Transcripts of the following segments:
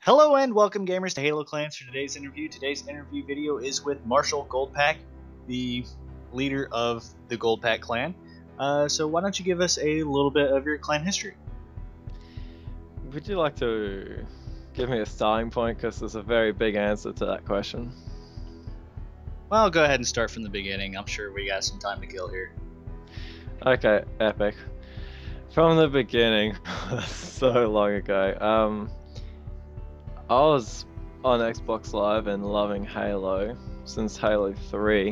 Hello and welcome gamers to Halo Clans for today's interview. Today's interview video is with Marshall Goldpack, the leader of the Goldpack clan. So why don't you give us a little bit of your clan history? Would you like to give me a starting point, because there's a very big answer to that question? Well, I'll go ahead and start from the beginning. I'm sure we got some time to kill here. Okay, epic. From the beginning, so long ago. I was on Xbox Live and loving Halo since Halo 3,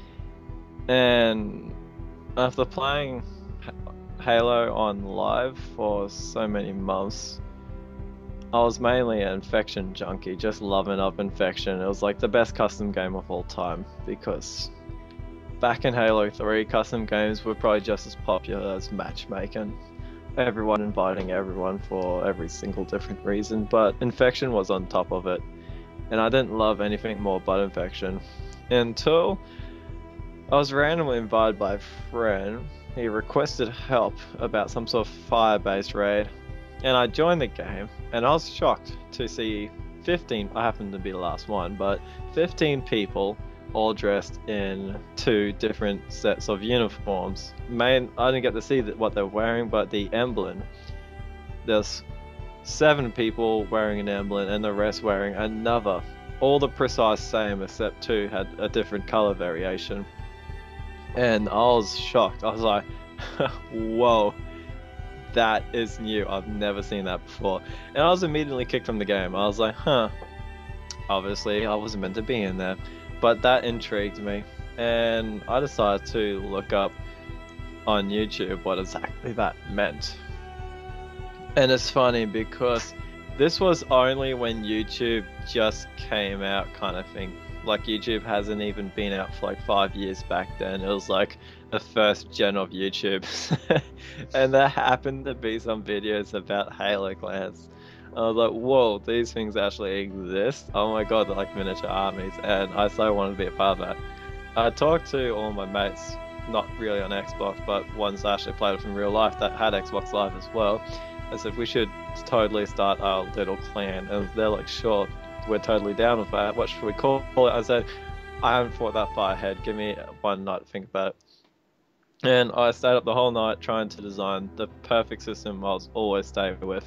and after playing Halo on live for so many months, I was mainly an Infection junkie, just loving up Infection. It was like the best custom game of all time, because back in Halo 3, custom games were probably just as popular as matchmaking. Everyone inviting everyone for every single different reason, but Infection was on top of it, and I didn't love anything more but Infection until I was randomly invited by a friend. He requested help about some sort of fire-based raid, and I joined the game, and I was shocked to see 15, I happened to be the last one, but 15 people all dressed in two different sets of uniforms. I didn't get to see what they're wearing, but the emblem, there's 7 people wearing an emblem and the rest wearing another. All the precise same, except 2 had a different color variation. And I was shocked. I was like, whoa, that is new. I've never seen that before. And I was immediately kicked from the game. I was like, obviously I wasn't meant to be in there. But that intrigued me, and I decided to look up on YouTube what exactly that meant. And it's funny because this was only when YouTube just came out, kind of thing. Like, YouTube hasn't even been out for like 5 years back then. It was like the first gen of YouTube. And there happened to be some videos about Halo clans. I was like, whoa, these things actually exist? Oh my god, they're like miniature armies, and I so wanted to be a part of that. I talked to all my mates, not really on Xbox, but ones that actually played it in real life that had Xbox Live as well. I said, we should totally start our little clan, and they're like, sure, we're totally down with that. What should we call it? I said, I haven't thought that far ahead, give me one night to think about it. And I stayed up the whole night trying to design the perfect system I was always staying with.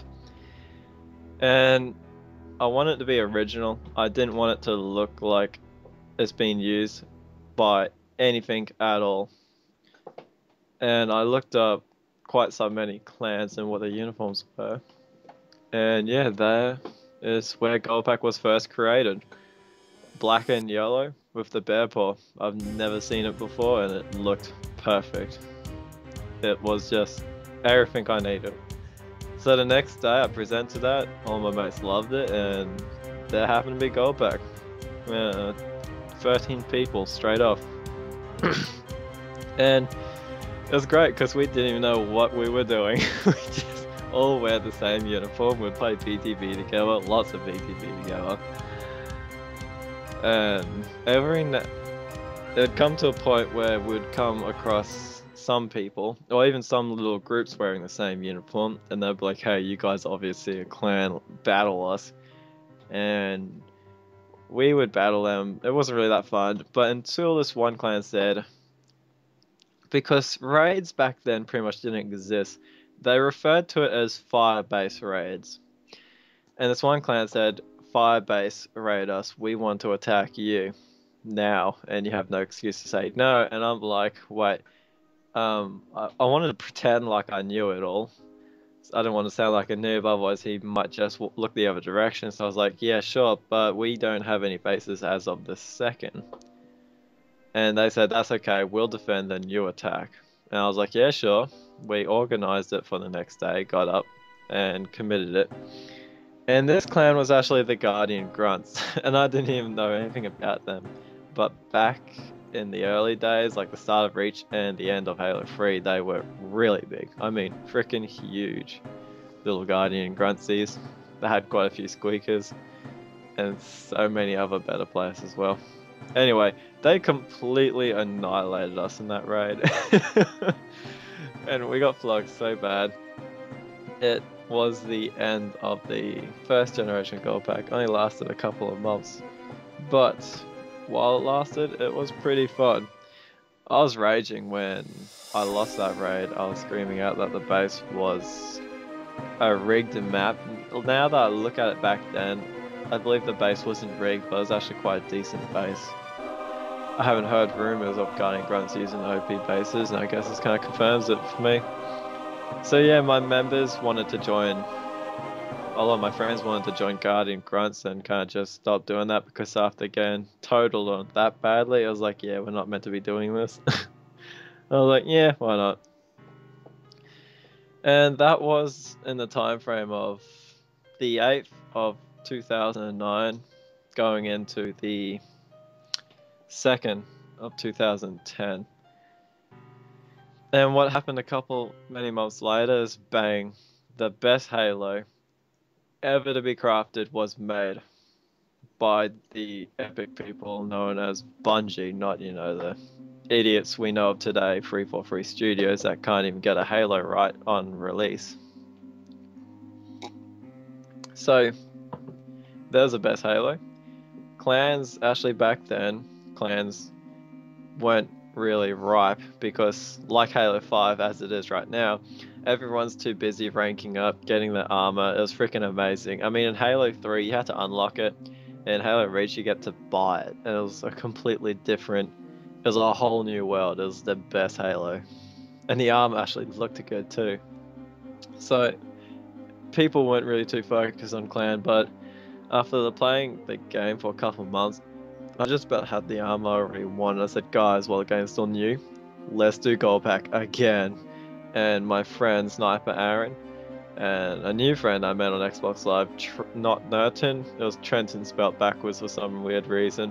And I want it to be original. I didn't want it to look like it's been used by anything at all. And I looked up quite so many clans and what their uniforms were. And yeah, there is where Goldpack was first created. Black and yellow with the bear paw. I've never seen it before, and it looked perfect. It was just everything I needed. So the next day I presented that, all my mates loved it, and there happened to be Goldpack. 13 people straight off. And it was great because we didn't even know what we were doing. We just all wear the same uniform, we'd play BTB together, lots of BTB together. And it'd come to a point where we'd come across some people, or even some little groups wearing the same uniform, and they'd be like, hey, you guys obviously a clan, battle us. And we would battle them. It wasn't really that fun, but until this one clan said, because raids back then pretty much didn't exist, they referred to it as fire-based raids. And this one clan said, fire-based raid us, we want to attack you now, and you have no excuse to say no. And I'm like, wait, I wanted to pretend like I knew it all. I didn't want to sound like a noob, otherwise he might just look the other direction. So I was like, yeah, sure, but we don't have any bases as of the second. And they said, that's okay, we'll defend, then you attack. And I was like, yeah, sure. We organized it for the next day, got up and committed it. And this clan was actually the Guardian Grunts, and I didn't even know anything about them. But back in the early days, like the start of Reach and the end of Halo 3, they were really big. I mean, freaking huge. Little Guardian Gruntsies. They had quite a few squeakers, and so many other better players as well. Anyway, they completely annihilated us in that raid. And we got flogged so bad. It was the end of the first generation Gold Pack. Only lasted a couple of months, but while it lasted, it was pretty fun. I was raging when I lost that raid. I was screaming out that the base was a rigged map. Now that I look at it back then, I believe the base wasn't rigged, but it was actually quite a decent base. I haven't heard rumors of Guardian Grunts using OP bases, and I guess this kind of confirms it for me. So yeah, my members wanted to join. A lot of my friends wanted to join Guardian Grunts and kind of just stopped doing that because after getting totaled on that badly, I was like, yeah, we're not meant to be doing this. I was like, yeah, why not? And that was in the time frame of the 8th of 2009 going into the 2nd of 2010. And what happened many months later is bang, the best Halo ever to be crafted was made by the epic people known as Bungie, not, you know, the idiots we know of today, 343 Studios, that can't even get a Halo right on release. So, there's the best Halo. Clans, actually back then, clans weren't really ripe because, like Halo 5 as it is right now, everyone's too busy ranking up, getting the armor. It was freaking amazing. I mean, in Halo 3, you had to unlock it. In Halo Reach, you get to buy it. And it was a completely different... It was a whole new world. It was the best Halo. And the armor actually looked good too. So, people weren't really too focused on clan, but after playing the game for a couple of months, I just about had the armor already won. I said, guys, while the game's still new, let's do Gold Pack again. And my friend Sniper Aaron and a new friend I met on Xbox Live, not Nerton, it was Trenton spelled backwards for some weird reason.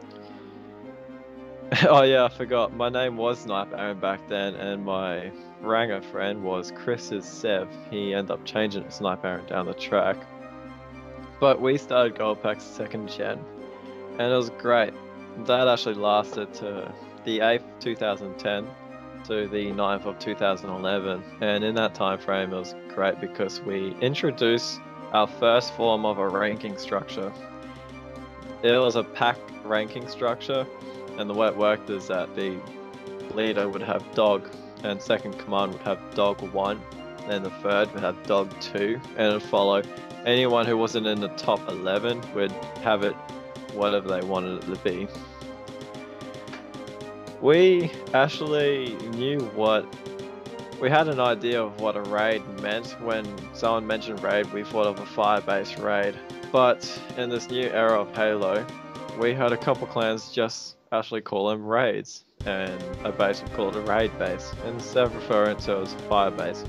Oh yeah, I forgot, my name was Sniper Aaron back then, and my Ranger friend was Chris's Sev. He ended up changing it to Sniper Aaron down the track. But we started Gold Pack's 2nd gen, and it was great. That actually lasted to the 8th 2010 to the 9th of 2011, and in that time frame it was great because we introduced our first form of a ranking structure. It was a pack ranking structure, and the way it worked is that the leader would have dog, and second command would have dog 1, and the third would have dog 2, and it would follow. Anyone who wasn't in the top 11 would have it whatever they wanted it to be. We actually knew we had an idea of what a raid meant. When someone mentioned raid, we thought of a fire-based raid. But in this new era of Halo, we had a couple clans just actually call them raids, and a base would call it a raid base, instead of referring to it as a fire base.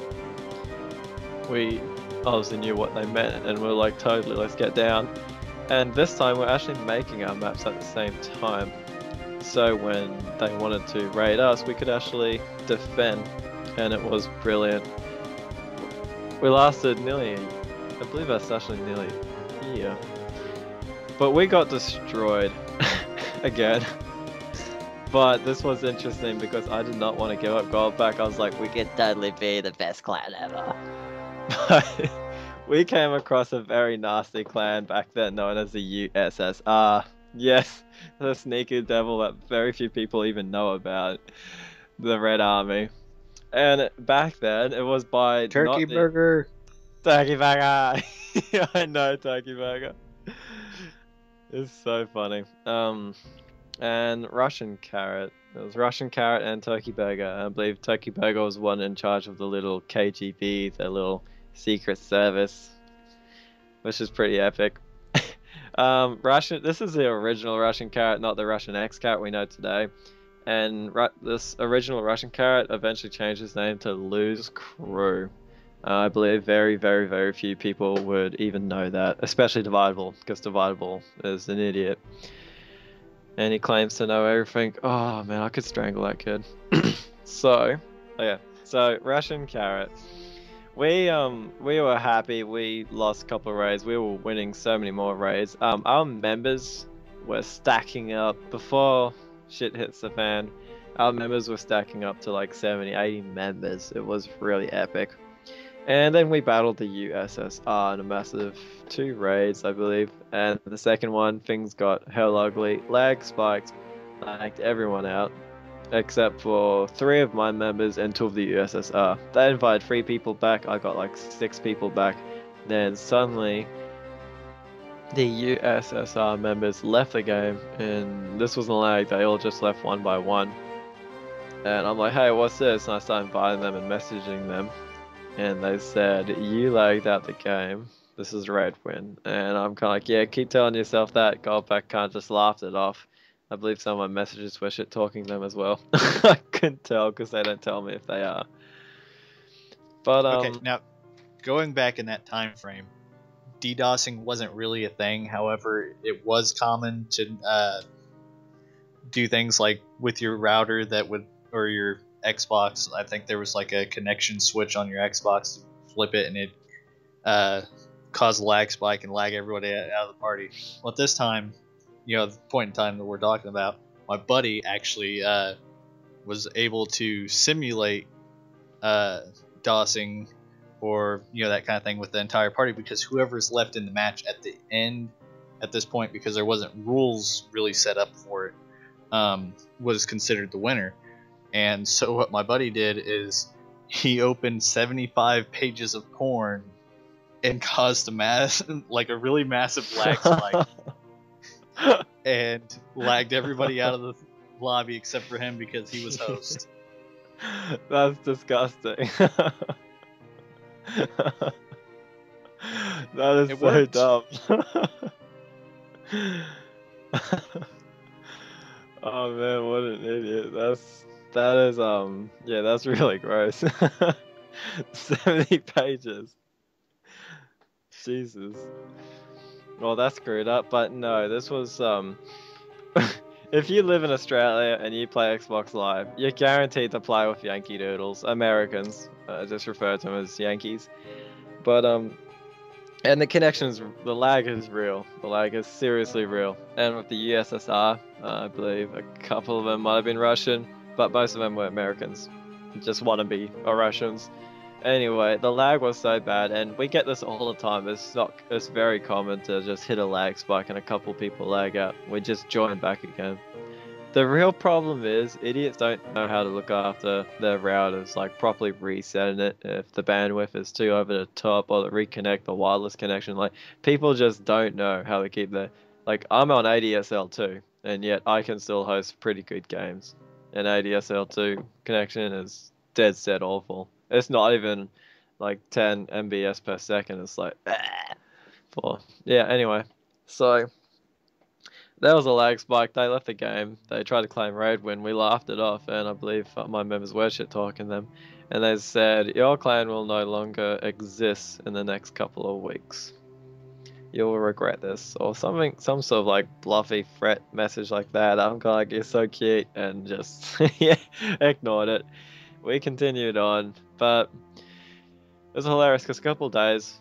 We obviously knew what they meant, and we were like, totally, let's get down. And this time we're actually making our maps at the same time. So when they wanted to raid us, we could actually defend, and it was brilliant. We lasted nearly, I believe that's actually nearly a year. But we got destroyed again. But this was interesting because I did not want to give up Gold Pack. I was like, we could totally be the best clan ever. But we came across a very nasty clan back then known as the USSR. Yes, the sneaky devil that very few people even know about. The Red Army. And back then, it was by... Turkey Burger! Turkey Burger! I know, Turkey Burger. It's so funny. And Russian Carrot. It was Russian Carrot and Turkey Burger. I believe Turkey Burger was one in charge of the little KGB, the little secret service, which is pretty epic. This is the original Russian Carrot, not the Russian X-Carrot we know today. And this original Russian Carrot eventually changed his name to Lose Crew. I believe very, very, very few people would even know that, especially Dividable, because Dividable is an idiot. And he claims to know everything. Oh man, I could strangle that kid. So Russian Carrot. We were happy. We lost a couple of raids. We were winning so many more raids. Our members were stacking up before shit hits the fan. Our members were stacking up to like 70, 80 members. It was really epic. And then we battled the USSR in a massive 2 raids, I believe. And the second one, things got hell ugly. Lag spiked, lagged everyone out, except for 3 of my members and 2 of the USSR. They invited 3 people back, I got like 6 people back. Then suddenly, the USSR members left the game, and this wasn't lag, they all just left one by one. And I'm like, hey, what's this? And I started inviting them and messaging them. And they said, you lagged out the game. This is Redwin. And I'm kind of like, yeah, keep telling yourself that. Goldpack can't just laughed it off. I believe some of my messages were shit talking them as well. I couldn't tell because they don't tell me if they are. But Okay, now going back in that time frame, DDoSing wasn't really a thing. However, it was common to do things like with your router that would, or your Xbox. I think there was like a connection switch on your Xbox to flip it, and it cause a lag spike and lag everybody out of the party. Well, at this time, the point in time that we're talking about, my buddy actually was able to simulate DOSing or that kind of thing with the entire party, because whoever's left in the match at the end at this point, because there wasn't rules really set up for it, was considered the winner. And so what my buddy did is he opened 75 pages of porn and caused a really massive lag spike and lagged everybody out of the lobby except for him because he was host. That's disgusting. That is so dumb. Oh man, what an idiot. That is yeah, that's really gross. 70 pages. Jesus. Well, that's screwed up, but no, this was if you live in Australia and you play Xbox Live, you're guaranteed to play with Yankee Doodles. Americans, just refer to them as Yankees. But and the lag is real. The lag is seriously real. And with the USSR, I believe a couple of them might have been Russian, but most of them were Americans, just wannabe or Russians. Anyway, the lag was so bad, and we get this all the time. It's very common to just hit a lag spike and a couple people lag out. We just join back again. The real problem is idiots don't know how to look after their routers, like properly resetting it if the bandwidth is too over the top, or reconnect the wireless connection. Like, people just don't know how to keep their, like, I'm on ADSL too, and yet I can still host pretty good games. And ADSL2 connection is dead set awful. It's not even like 10 MBS per second. It's like, yeah, anyway. So, there was a lag spike. They left the game. They tried to claim raid win. We laughed it off, and I believe my members were shit talking them. And they said, your clan will no longer exist in the next couple of weeks. You'll regret this. Or something, some sort of like bluffy threat message like that. I'm kind of like, you're so cute, and just, yeah, ignored it. We continued on, but it was hilarious because a couple days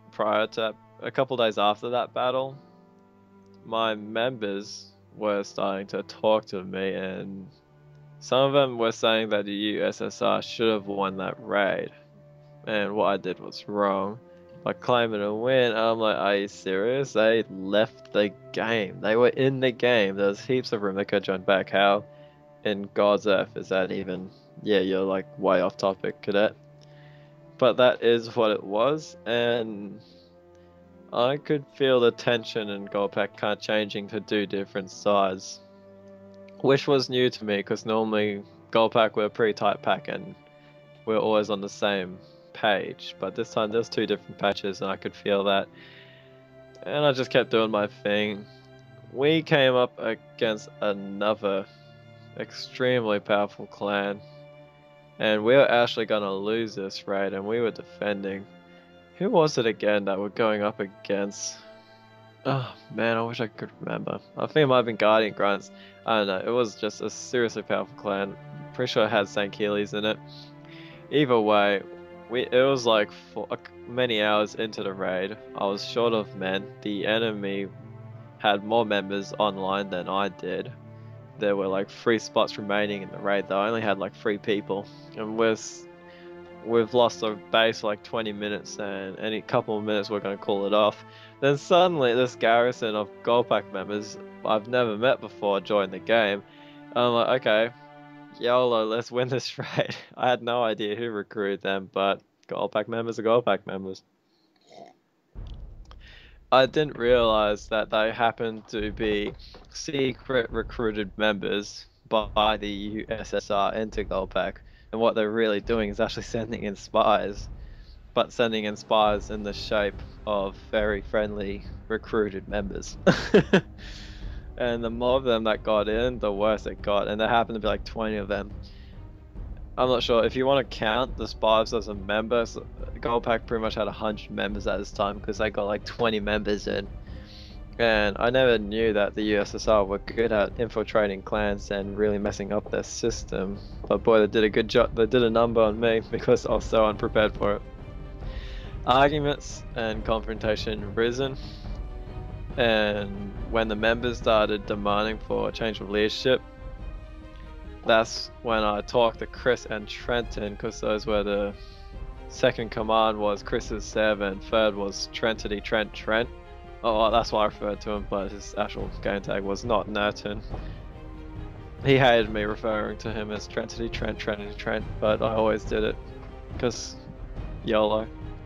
after that battle, my members were starting to talk to me, and some of them were saying that the USSR should have won that raid, and what I did was wrong by claiming a win. I'm like, are you serious? They left the game. They were in the game. There's heaps of room they could join back. How in God's earth is that even? Yeah, you're like way off topic, cadet. But that is what it was, and I could feel the tension in Goldpack kind of changing to 2 different sides, which was new to me because normally Goldpack were a pretty tight pack and we're always on the same page. But this time there's 2 different patches and I could feel that. And I just kept doing my thing. We came up against another extremely powerful clan, and we were actually gonna lose this raid, and we were defending. Who was it again that we're going up against? Oh man, I wish I could remember. I think it might have been Guardian Grunts. I don't know. It was just a seriously powerful clan. Pretty sure it had St. Keely's in it. Either way, it was like many hours into the raid. I was short of men. The enemy had more members online than I did. There were like 3 spots remaining in the raid though. I only had like 3 people, and we've lost our base for like 20 minutes, and any couple of minutes we're going to call it off. Then suddenly this garrison of Goldpack members I've never met before joined the game. I'm like, okay, YOLO, let's win this raid. I had no idea who recruited them, but Goldpack members are Goldpack members. I didn't realize that they happened to be secret recruited members by the USSR into Goldpack, and what they're really doing is actually sending in spies, but sending in spies in the shape of very friendly recruited members. And the more of them that got in, the worse it got, and there happened to be like 20 of them. I'm not sure if you want to count the spies as a member. So Goldpack pretty much had 100 members at this time because they got like 20 members in. And I never knew that the USSR were good at infiltrating clans and really messing up their system. But boy, they did a good job. They did a number on me because I was so unprepared for it. Arguments and confrontation risen. And when the members started demanding for a change of leadership, that's when I talked to Chris and Trenton, because those were the second command was Chris's Sev and third was Trentity Trent. Oh, that's why I referred to him, but his actual game tag was not Nerton. He hated me referring to him as Trentity Trent, but I always did it because YOLO.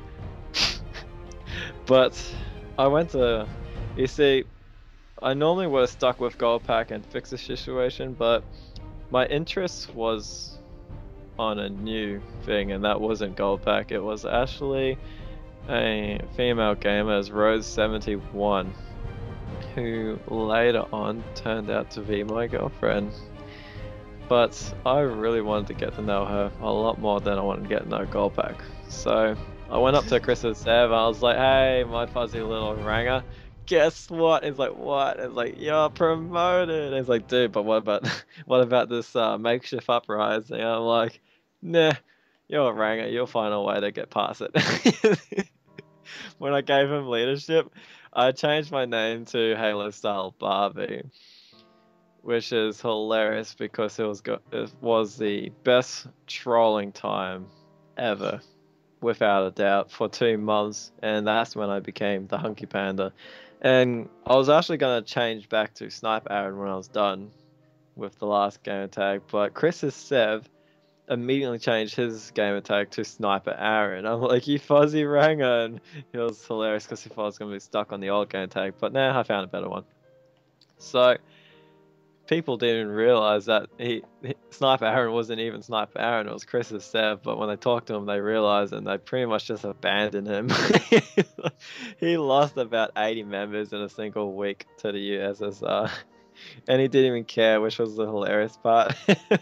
But I went to, you see, I normally would have stuck with Goldpack and fix the situation, but my interest was on a new thing, and that wasn't Goldpack. It was actually a female gamer as Rose71, who later on turned out to be my girlfriend. But I really wanted to get to know her a lot more than I wanted to get to know Goldpack. So I went up to Chris's Sev and I was like, hey, my fuzzy little ranger, guess what? It's like, what? It's like, you're promoted. It's like, dude, but what about this makeshift uprising? I'm like, nah, you're a ranger. You'll find a way to get past it. When I gave him leadership, I changed my name to Halo Style Barbie, which is hilarious because it was the best trolling time ever, without a doubt, for 2 months, and that's when I became the Hunky Panda. And I was actually going to change back to Sniper Aaron when I was done with the last gamer tag, but Chris's Sev immediately changed his gamer tag to Sniper Aaron. I'm like, you fuzzy ranger, and it was hilarious because he thought I was going to be stuck on the old gamer tag, but now I found a better one. So people didn't realize that Sniper Aaron wasn't even Sniper Aaron, it was Chris's Sev, but when they talked to him they realized, and they pretty much just abandoned him. He lost about 80 members in a single week to the USSR, and he didn't even care, which was the hilarious part.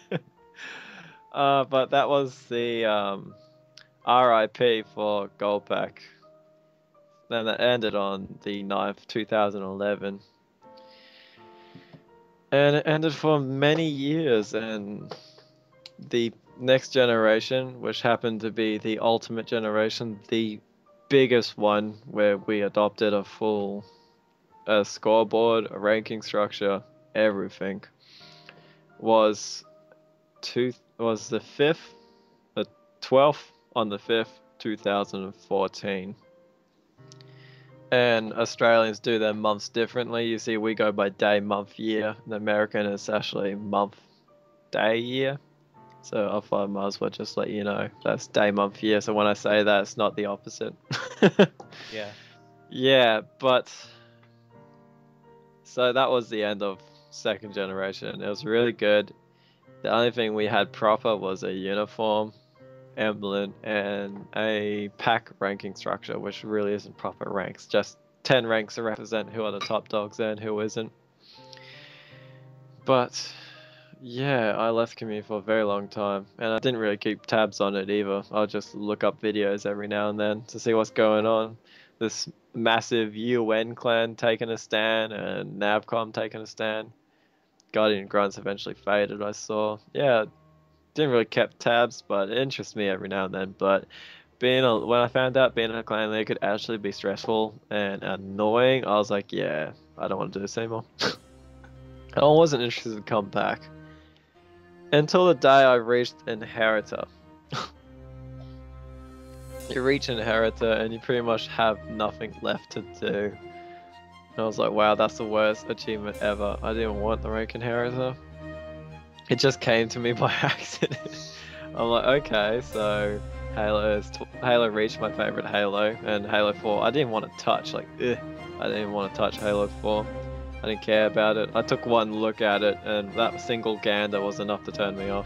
But that was the RIP for Goldpack. Then that ended on the 9th, 2011. And it ended for many years, and the next generation, which happened to be the ultimate generation, the biggest one, where we adopted a full scoreboard, a ranking structure, everything, was the 12th on the 5th, 2014. And Australians do their months differently. You see, we go by day, month, year. The American is actually month, day, year. So I thought I might as well just let you know that's day, month, year. So when I say that, it's not the opposite. Yeah. Yeah, but so that was the end of second generation. It was really good. The only thing we had proper was a uniform, emblem, and a pack ranking structure, which really isn't proper ranks, just 10 ranks to represent who are the top dogs and who isn't. But yeah, I left community for a very long time, and I didn't really keep tabs on it either. I'll just look up videos every now and then to see what's going on. This massive UN clan taking a stand, and Navcom taking a stand. Guardian Grunts eventually faded, I saw. Yeah, didn't really keep tabs, but it interests me every now and then. But when I found out being in a clan leader could actually be stressful and annoying, I was like, yeah, I don't want to do this anymore. I wasn't interested to come back until the day I reached Inheritor. you reach Inheritor and you pretty much have nothing left to do. And I was like, wow, that's the worst achievement ever. I didn't want the rank Inheritor. It just came to me by accident. I'm like, okay, so Halo reached my favorite Halo, and Halo 4 I didn't want to touch, like, I didn't even want to touch Halo 4. I didn't care about it. I took one look at it, and that single gander was enough to turn me off.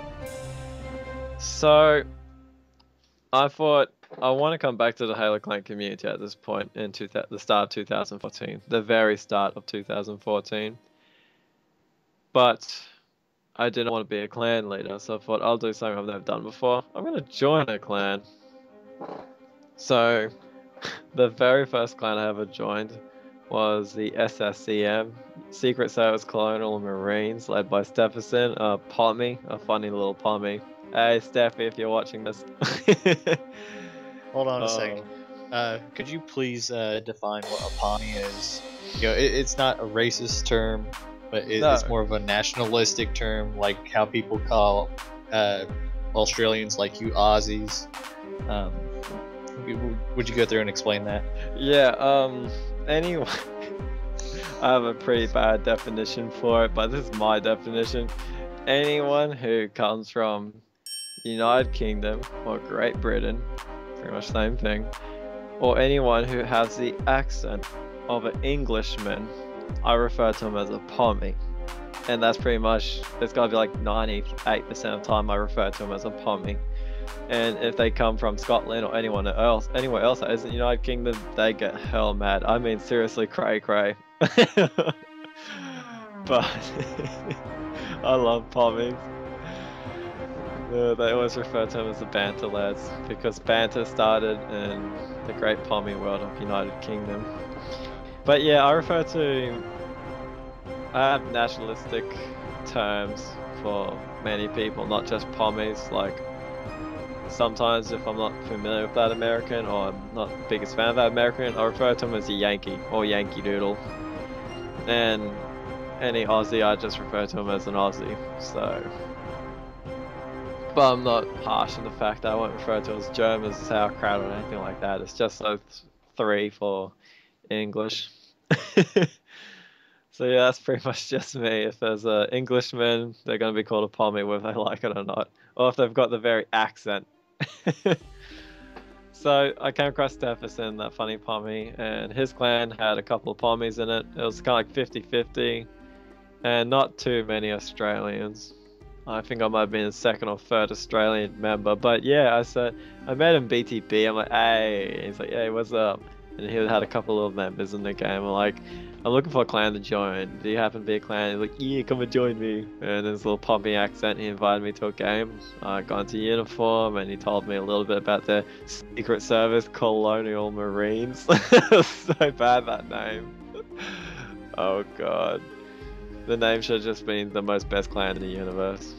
So I thought I want to come back to the Halo Clan community at this point in the start of 2014, the very start of 2014. But I didn't want to be a clan leader, so I thought I'll do something I've never done before. I'm going to join a clan. So the very first clan I ever joined was the SSCM, Secret Service Colonial Marines, led by Stephenson, Pommy, a funny little Pommy. Hey Steffi, if you're watching this. Hold on a second. Could you please define what a Pommy is? You know, it's not a racist term, but it's more of a nationalistic term, like how people call Australians like you Aussies. Would you go through and explain that? Yeah, anyway, I have a pretty bad definition for it, but this is my definition. Anyone who comes from the United Kingdom or Great Britain, pretty much the same thing, or anyone who has the accent of an Englishman, I refer to him as a Pommy. And that's pretty much, it's gotta be like 98% of the time I refer to him as a Pommy. And if they come from Scotland or anywhere else that isn't the United Kingdom, they get hell mad. I mean, seriously, cray. But I love Pommies. They always refer to them as the Banter lads, because Banter started in the great Pommy world of United Kingdom. But yeah, I have nationalistic terms for many people, not just Pommies. Like, sometimes if I'm not familiar with that American, or I'm not the biggest fan of that American, I refer to him as a Yankee, or Yankee Doodle. And any Aussie, I just refer to him as an Aussie, so... But I'm not harsh in the fact that I won't refer to it as German, sauerkraut, or anything like that. It's just those three for English. So yeah, that's pretty much just me. If there's an Englishman, they're going to be called a Pommy whether they like it or not. Or if they've got the very accent. So I came across Stephenson, that funny Pommy, and his clan had a couple of Pommies in it. It was kind of like 50-50, and not too many Australians. I think I might have been the second or third Australian member, but yeah, I met him BTB. I'm like, hey, he's like, hey, what's up? And he had a couple of members in the game. I'm like, I'm looking for a clan to join. Do you happen to be a clan? He's like, yeah, come and join me. And his little Pommy accent, he invited me to a game. I got into uniform, and he told me a little bit about the Secret Service Colonial Marines. So bad, that name. Oh god. The name should have just been the most best clan in the universe.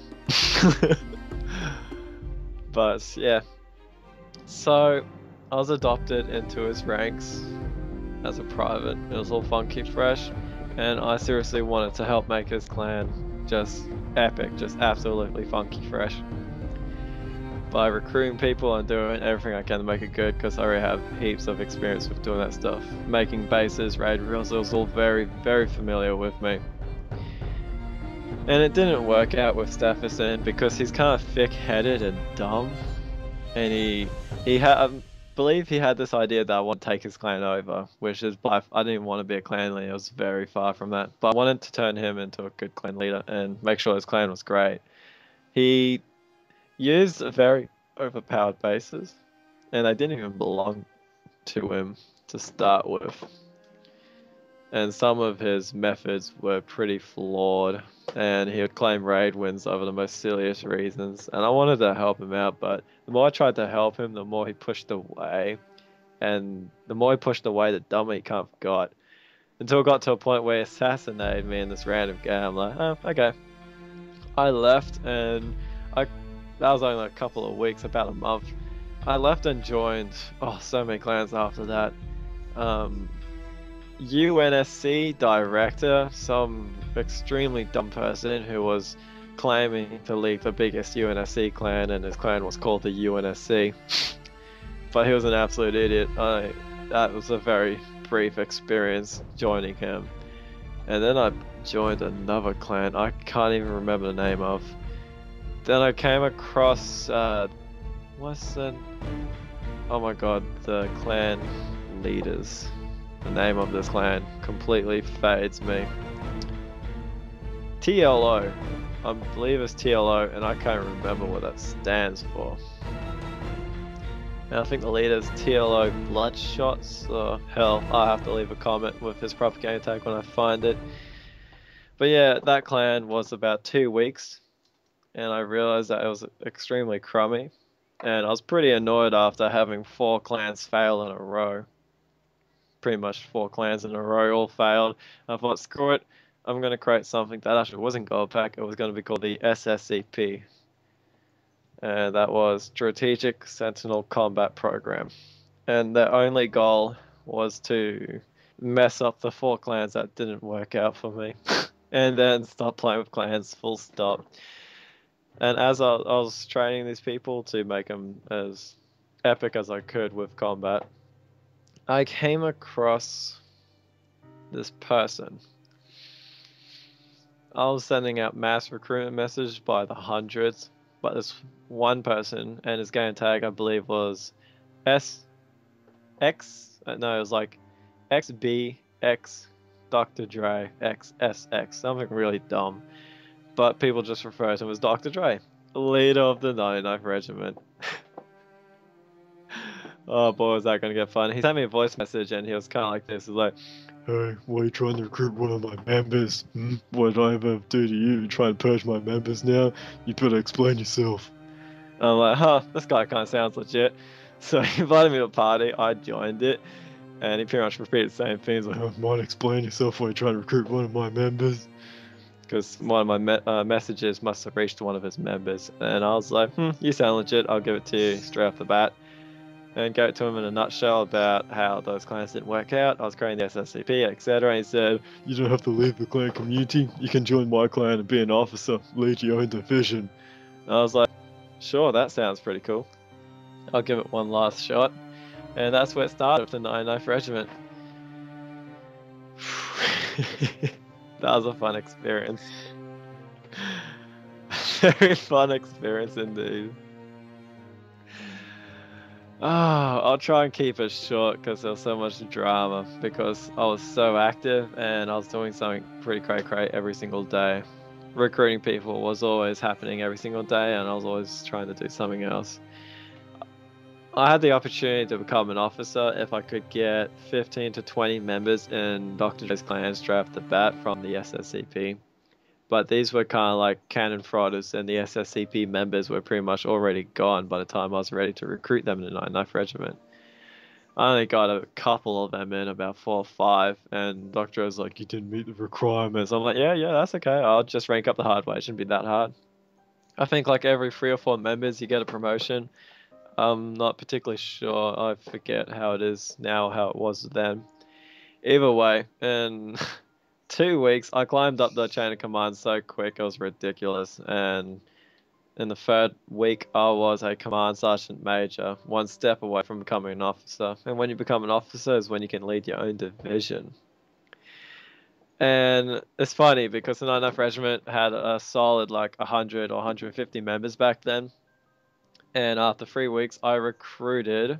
But yeah. So I was adopted into his ranks as a private. It was all funky fresh, and I seriously wanted to help make his clan just epic, just absolutely funky fresh. By recruiting people and doing everything I can to make it good, because I already have heaps of experience with doing that stuff. Making bases, raid reels, it was all very, very familiar with me. And it didn't work out with Stephenson because he's kind of thick-headed and dumb. And he had, I believe he had this idea that I want to take his clan over, which is, I didn't even want to be a clan leader, I was very far from that. But I wanted to turn him into a good clan leader and make sure his clan was great. He used very overpowered bases, and they didn't even belong to him to start with. And some of his methods were pretty flawed, and he would claim raid wins over the most silliest reasons. And I wanted to help him out, but the more I tried to help him, the more he pushed away. And the more he pushed away, the dumber he kind of got. Until it got to a point where he assassinated me in this random game. I'm like, oh, okay. I left, and that was only a couple of weeks, about a month. I left and joined, so many clans after that. UNSC director, some extremely dumb person who was claiming to lead the biggest UNSC clan, and his clan was called the UNSC. but he was an absolute idiot. That was a very brief experience joining him. And then I joined another clan I can't even remember the name of. Then I came across oh my god, the clan leaders. The name of this clan completely fades me. TLO. I believe it's TLO, and I can't remember what that stands for. And I think the leader's TLO Bloodshots, or hell, I'll have to leave a comment with his proper game tag when I find it. But yeah, that clan was about 2 weeks, and I realized that it was extremely crummy, and I was pretty annoyed after having 4 clans fail in a row. Pretty much 4 clans in a row all failed. I thought, screw it, I'm going to create something that actually wasn't Gold Pack, it was going to be called the SSCP. And that was Strategic Sentinel Combat Program. And their only goal was to mess up the 4 clans that didn't work out for me. And then stop playing with clans, full stop. And as I was training these people to make them as epic as I could with combat, I came across this person. I was sending out mass recruitment messages by the hundreds, but this one person, and his game tag I believe was XBX Dr. Dre XSX, something really dumb, but people just refer to him as Dr. Dre, leader of the 99th Regiment. Oh boy, was that gonna get fun. He sent me a voice message and he was kind of like this. He was like, "Hey, why are you trying to recruit one of my members? What did I ever do to you? You try and purge my members now? You better explain yourself." I'm like, this guy kind of sounds legit. So he invited me to a party, I joined it, and he pretty much repeated the same things. Like, "Might explain yourself why you're trying to recruit one of my members." Because one of my messages must have reached one of his members. And I was like, you sound legit, I'll give it to you straight off the bat. And go to him in a nutshell about how those clans didn't work out. I was creating the SSCP, etc. And he said, "You don't have to leave the clan community. You can join my clan and be an officer, lead your own division." And I was like, sure, that sounds pretty cool. I'll give it one last shot. And that's where it started with the 99th Regiment. That was a fun experience. Very fun experience indeed. I'll try and keep it short because there was so much drama, because I was so active and I was doing something pretty cray every single day. Recruiting people was always happening every single day, and I was always trying to do something else. I had the opportunity to become an officer if I could get 15 to 20 members in Dr. Dre's clan straight off the bat from the SSCP. But these were kind of like cannon frotters, and the SSCP members were pretty much already gone by the time I was ready to recruit them in the 99th Regiment. I only got a couple of them in, about 4 or 5, and Dr. was like, "You didn't meet the requirements." I'm like, yeah, that's okay. I'll just rank up the hard way. It shouldn't be that hard. I think like every 3 or 4 members you get a promotion. I'm not particularly sure. I forget how it is now, how it was then. Either way, in 2 weeks, I climbed up the chain of command so quick, it was ridiculous. And in the 3rd week, I was a command sergeant major, 1 step away from becoming an officer. And when you become an officer is when you can lead your own division. And it's funny because the 99th Regiment had a solid like 100 or 150 members back then. And after 3 weeks, I recruited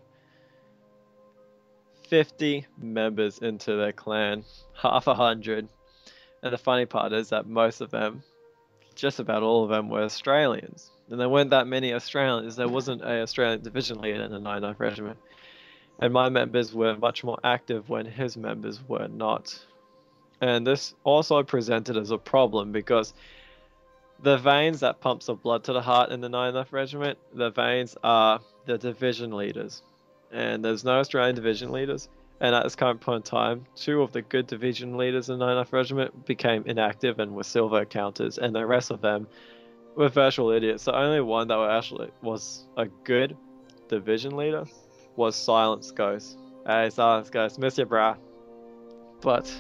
50 members into their clan, half 100. And the funny part is that most of them, just about all of them, were Australians. And there weren't that many Australians. There wasn't an Australian division leader in the 99th Regiment. And my members were much more active when his members were not. And this also presented as a problem because the veins that pumps the blood to the heart in the 99th Regiment, the veins are the division leaders. And there's no Australian division leaders. And at this current point in time, 2 of the good division leaders in the 99th Regiment became inactive and were silver counters, and the rest of them were virtual idiots. The only one that actually was a good division leader was Silence Ghost. Hey, Silence Ghost, miss you, brah. But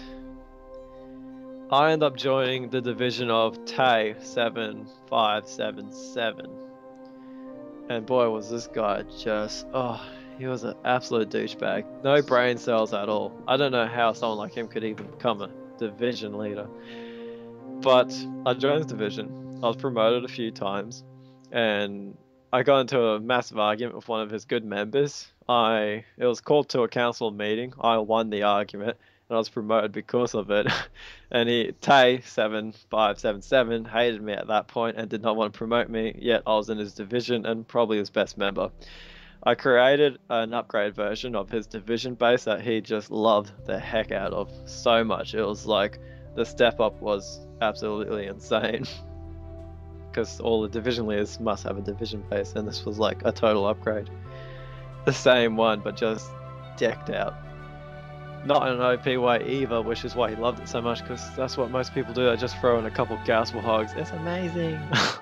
I ended up joining the division of Tay 7577. And boy, was this guy just, he was an absolute douchebag. No brain cells at all. I don't know how someone like him could even become a division leader. But I joined his division. I was promoted a few times, and I got into a massive argument with one of his good members. It was called to a council meeting. I won the argument, and I was promoted because of it. And Tay 7577 hated me at that point and did not want to promote me. Yet I was in his division and probably his best member. I created an upgrade version of his division base that he just loved the heck out of so much. It was like the step up was absolutely insane. Because all the division leaders must have a division base, and this was like a total upgrade. The same one, but just decked out. Not in an OP way either, which is why he loved it so much, because that's what most people do. They just throw in a couple Gospel Hogs. It's amazing!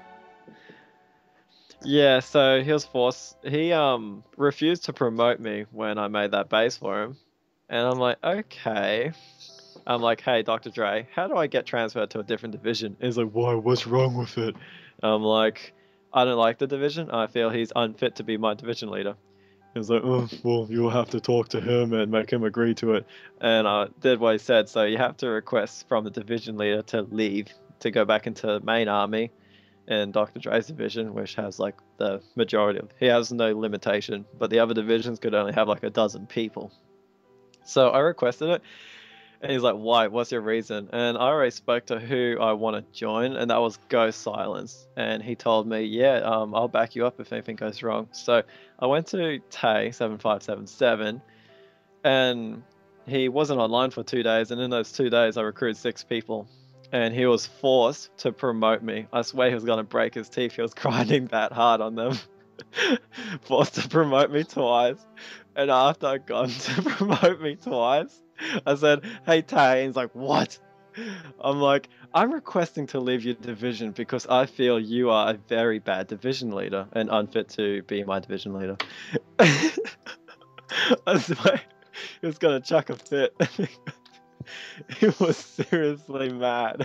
Yeah, so he was forced. He refused to promote me when I made that base for him, and I'm like, okay. I'm like, hey, Dr. Dre, how do I get transferred to a different division? And he's like, why? What's wrong with it? I'm like, I don't like the division. I feel he's unfit to be my division leader. He was like, oh, well, you'll have to talk to him and make him agree to it. And I did what he said. So you have to request from the division leader to leave, to go back into the main army. And Dr. Dre's division, which has like the majority of, he has no limitation, but the other divisions could only have like a dozen people. So I requested it, and he's like, why? What's your reason? And I already spoke to who I want to join, and that was Ghost Silence. And he told me, yeah, I'll back you up if anything goes wrong. So I went to Tay 7577, and he wasn't online for 2 days, and in those 2 days I recruited 6 people. And he was forced to promote me. I swear he was going to break his teeth. He was grinding that hard on them. Forced to promote me twice. And after I got him to promote me twice, I said, hey, Tay. And he's like, what? I'm like, I'm requesting to leave your division because I feel you are a very bad division leader and unfit to be my division leader. I swear he was going to chuck a fit. He was seriously mad.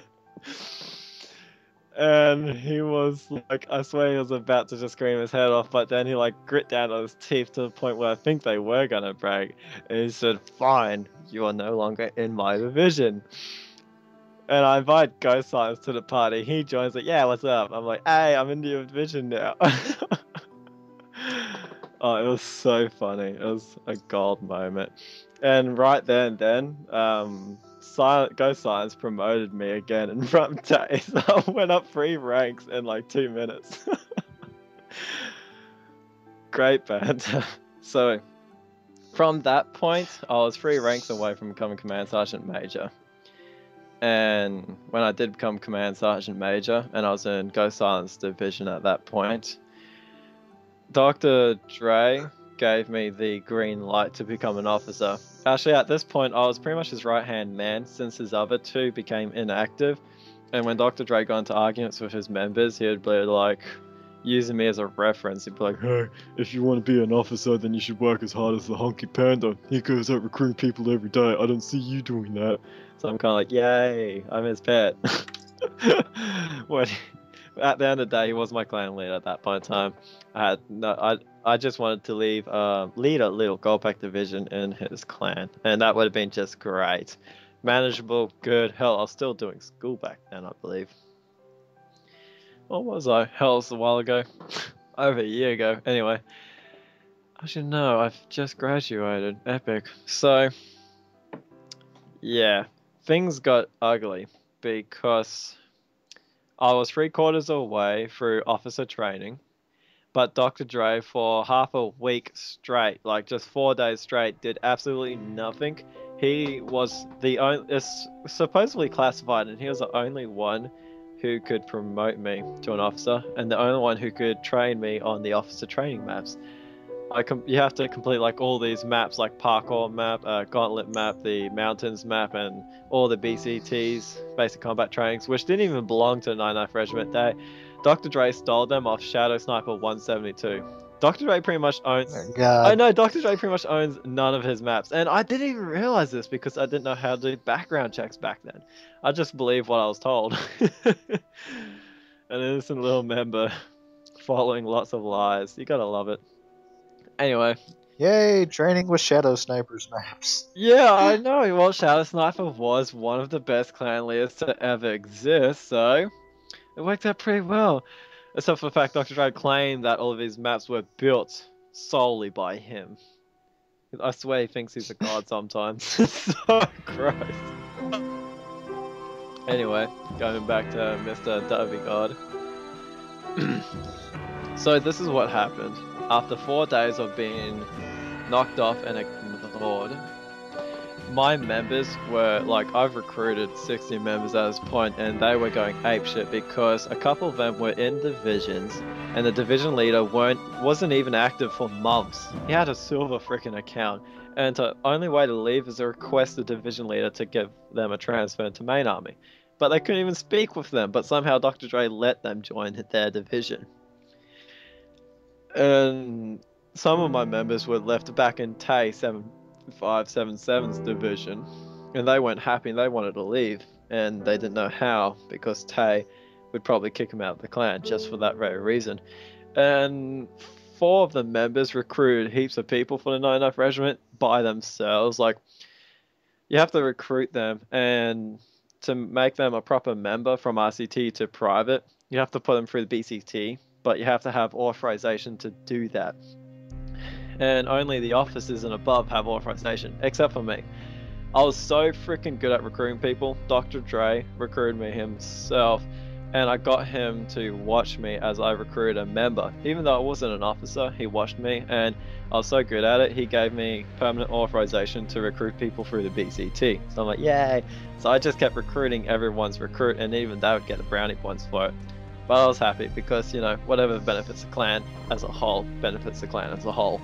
And he was like, I swear he was about to just scream his head off, but then he like grit down on his teeth to the point where I think they were gonna break. And he said, fine, you are no longer in my division. And I invite Ghost Silence to the party. He joins like, yeah, what's up? I'm like, hey, I'm in your division now. Oh, it was so funny. It was a gold moment. And right then, Ghost Silence promoted me again in front of Tay, so I went up 3 ranks in like 2 minutes. Great banter. So, from that point, I was 3 ranks away from becoming Command Sergeant Major. And when I did become Command Sergeant Major, and I was in Ghost Silence Division at that point, Dr. Dre gave me the green light to become an officer. Actually, at this point, I was pretty much his right-hand man since his other 2 became inactive. And when Dr. Dre got into arguments with his members, he would be like, using me as a reference, he'd be like, hey, if you want to be an officer, then you should work as hard as the Honky Panda. He goes out recruiting people every day. I don't see you doing that. So I'm kind of like, yay, I'm his pet. When at the end of the day, he was my clan leader at that point in time. I just wanted to lead a little Goldpack division in his clan, and that would have been just great. Manageable, good. Hell, I was still doing school back then, I believe. Or was I? Hell, it was a while ago. Over a year ago. Anyway. Actually, no, I've just graduated. Epic. So, yeah. Things got ugly because I was 3/4 away through officer training, but Dr. Dre for half a week straight, like just 4 days straight, did absolutely nothing. He was it's supposedly classified, and he was the only one who could promote me to an officer, and the only one who could train me on the officer training maps. You have to complete like all these maps, like parkour map, gauntlet map, the mountains map, and all the BCTs, basic combat trainings, which didn't even belong to the 99th Regiment. Dr. Dre stole them off Shadow Sniper 172. Dr. Dre pretty much owns... Oh, God. I know, Dr. Dre pretty much owns none of his maps, and I didn't even realize this because I didn't know how to do background checks back then. I just believed what I was told. An innocent little member following lots of lies. You gotta love it. Anyway, Yay, training with Shadow Snipers maps. Yeah, I know. Well, Shadow Sniper was one of the best clan leaders to ever exist, so it worked out pretty well. Except for the fact Dr. Dre claimed that all of his maps were built solely by him. I swear he thinks he's a god sometimes. It's so gross. Anyway, going back to Mr. Dovey God. So this is what happened. After 4 days of being knocked off and ignored, my members were like, I've recruited 60 members at this point, and they were going apeshit because a couple of them were in divisions, and the division leader wasn't even active for months. He had a silver freaking account, and the only way to leave is to request the division leader to give them a transfer into main army. But they couldn't even speak with them, but somehow Dr. Dre let them join their division. And some of my members were left back in Tay 7577's division, and they weren't happy, they wanted to leave, and they didn't know how, because Tay would probably kick them out of the clan just for that very reason. And 4 of the members recruited heaps of people for the 99th Regiment by themselves. Like, you have to recruit them, and to make them a proper member from RCT to private, you have to put them through the BCT, but you have to have authorization to do that. And only the officers and above have authorization, except for me. I was so freaking good at recruiting people. Dr. Dre recruited me himself, and I got him to watch me as I recruited a member. Even though I wasn't an officer, he watched me, and I was so good at it, he gave me permanent authorization to recruit people through the BCT. So I'm like, yay! So I just kept recruiting everyone's recruit, and even they would get the brownie points for it. But I was happy because, you know, whatever benefits the clan as a whole benefits the clan as a whole.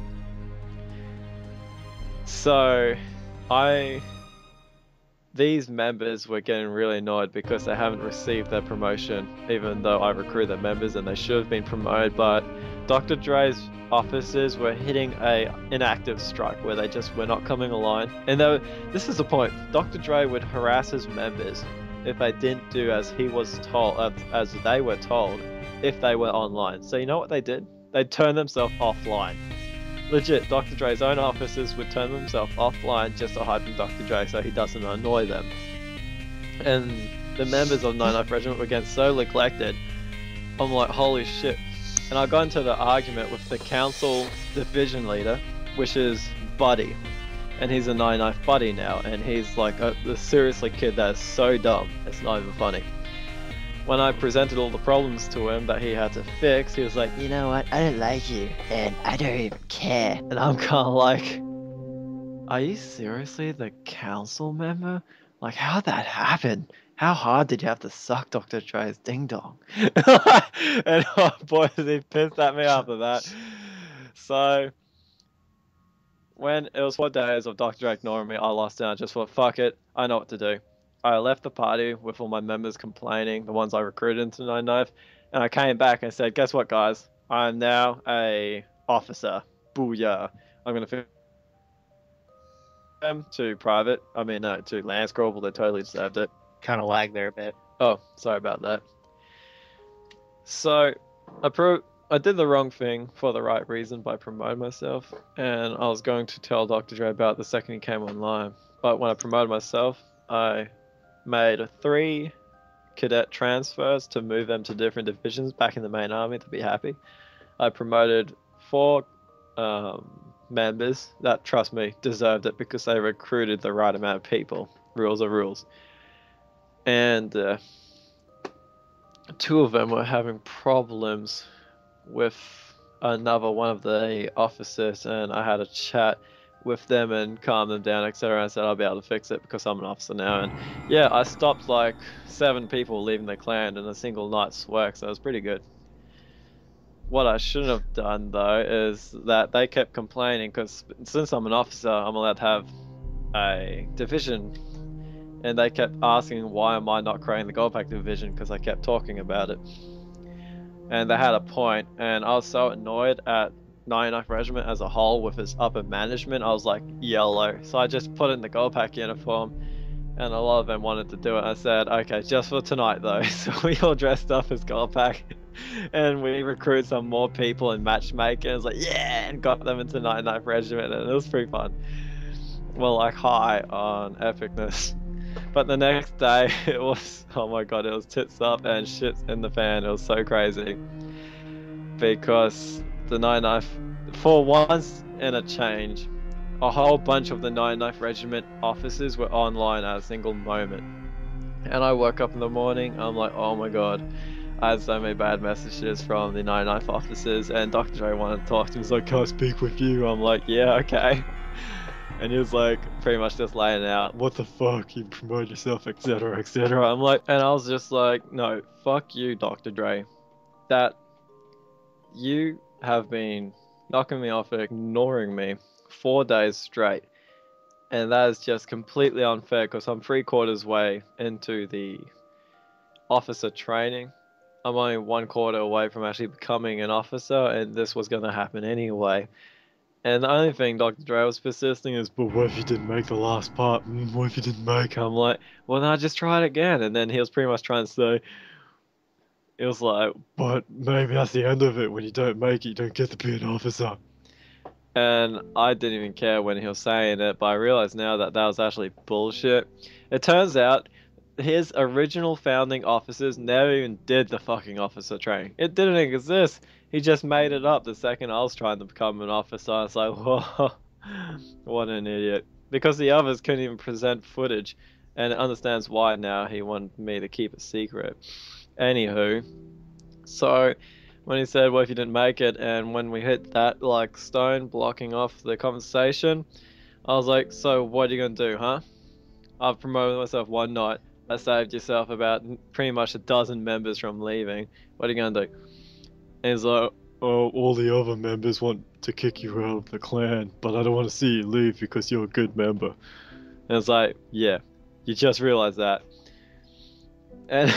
So, these members were getting really annoyed because they haven't received their promotion, even though I recruited their members and they should have been promoted. But Dr. Dre's officers were hitting a inactive strike where they just were not coming online. And this is the point. Dr. Dre would harass his members if they didn't do as he was told, as they were told, if they were online. So you know what they did? They'd turn themselves offline. Legit, Dr. Dre's own officers would turn themselves offline just to hide from Dr. Dre so he doesn't annoy them. And the members of 99th Regiment were getting so neglected. I'm like, holy shit. And I got into the argument with the council division leader, which is Buddy. And he's a 99th buddy now, and he's like a seriously kid that is so dumb, it's not even funny. When I presented all the problems to him that he had to fix, he was like, you know what, I don't like you, and I don't even care. And I'm kind of like, are you seriously the council member? Like, how'd that happen? How hard did you have to suck Dr. Dre's ding dong? And oh boy, he pissed at me after that. So when it was 4 days of Dr. Dre ignoring me, I lost it. I just thought, fuck it, I know what to do. I left the party with all my members complaining, the ones I recruited into 99th, and I came back and said, guess what, guys? I'm now a officer. Booyah. I'm going to them to private. I mean, no, to Lance Corporal. They totally deserved it. Kind of lag there a bit. Oh, sorry about that. So, I did the wrong thing for the right reason by promoting myself, and I was going to tell Dr. Dre about it the second he came online. But when I promoted myself, I made 3 cadet transfers to move them to different divisions back in the main army to be happy. I promoted 4 members that, trust me, deserved it because they recruited the right amount of people. Rules are rules. And 2 of them were having problems with another one of the officers, and I had a chat with them and calm them down, etc. I said I'll be able to fix it because I'm an officer now. And yeah, I stopped like 7 people leaving the clan in a single night's work, so it was pretty good. What I shouldn't have done though is that they kept complaining because since I'm an officer, I'm allowed to have a division, and they kept asking why am I not creating the Goldpack division because I kept talking about it. And they had a point, and I was so annoyed at 99th Regiment as a whole with its upper management. I was like, yellow. So I just put it in the Goldpack uniform, and a lot of them wanted to do it. I said, okay, just for tonight though. So we all dressed up as Goldpack. And we recruited some more people in matchmaking. It was like, yeah, and got them into 99th Regiment, and it was pretty fun. Well, like high on epicness. But the next day, it was, oh my god, it was tits up and shit in the fan. It was so crazy. Because the 99th, for once in a change, a whole bunch of the 99th Regiment officers were online at a single moment. And I woke up in the morning, I'm like, oh my god. I had so many bad messages from the 99th officers, and Dr. Dre wanted to talk to me. He's like, can I speak with you? I'm like, yeah, okay. And he was like, pretty much just laying out, what the fuck, you promote yourself, etc, etc. I'm like, and I was just like, no, fuck you, Dr. Dre. That you have been knocking me off and ignoring me 4 days straight. And that is just completely unfair because I'm 3/4 way into the officer training. I'm only 1/4 away from actually becoming an officer, and this was going to happen anyway. And the only thing Dr. Dre was persisting is, but what if you didn't make the last part? What if you didn't make it? I'm like, well, then I just try it again. And then he was pretty much trying to say, it was like, but maybe that's the end of it. When you don't make it, you don't get to be an officer. And I didn't even care when he was saying it, but I realize now that that was actually bullshit. It turns out his original founding officers never even did the fucking officer training. It didn't exist. He just made it up the second I was trying to become an officer. It's like, whoa, what an idiot. Because the others couldn't even present footage, and it understands why now he wanted me to keep it secret. Anywho, so when he said, well, if you didn't make it, and when we hit that like stone blocking off the conversation, I was like, so what are you gonna do, huh? I've promoted myself one night. I saved yourself about pretty much a dozen members from leaving. What are you gonna do? And he's like, oh, all the other members want to kick you out of the clan, but I don't want to see you leave because you're a good member. And it's like, yeah, you just realized that. And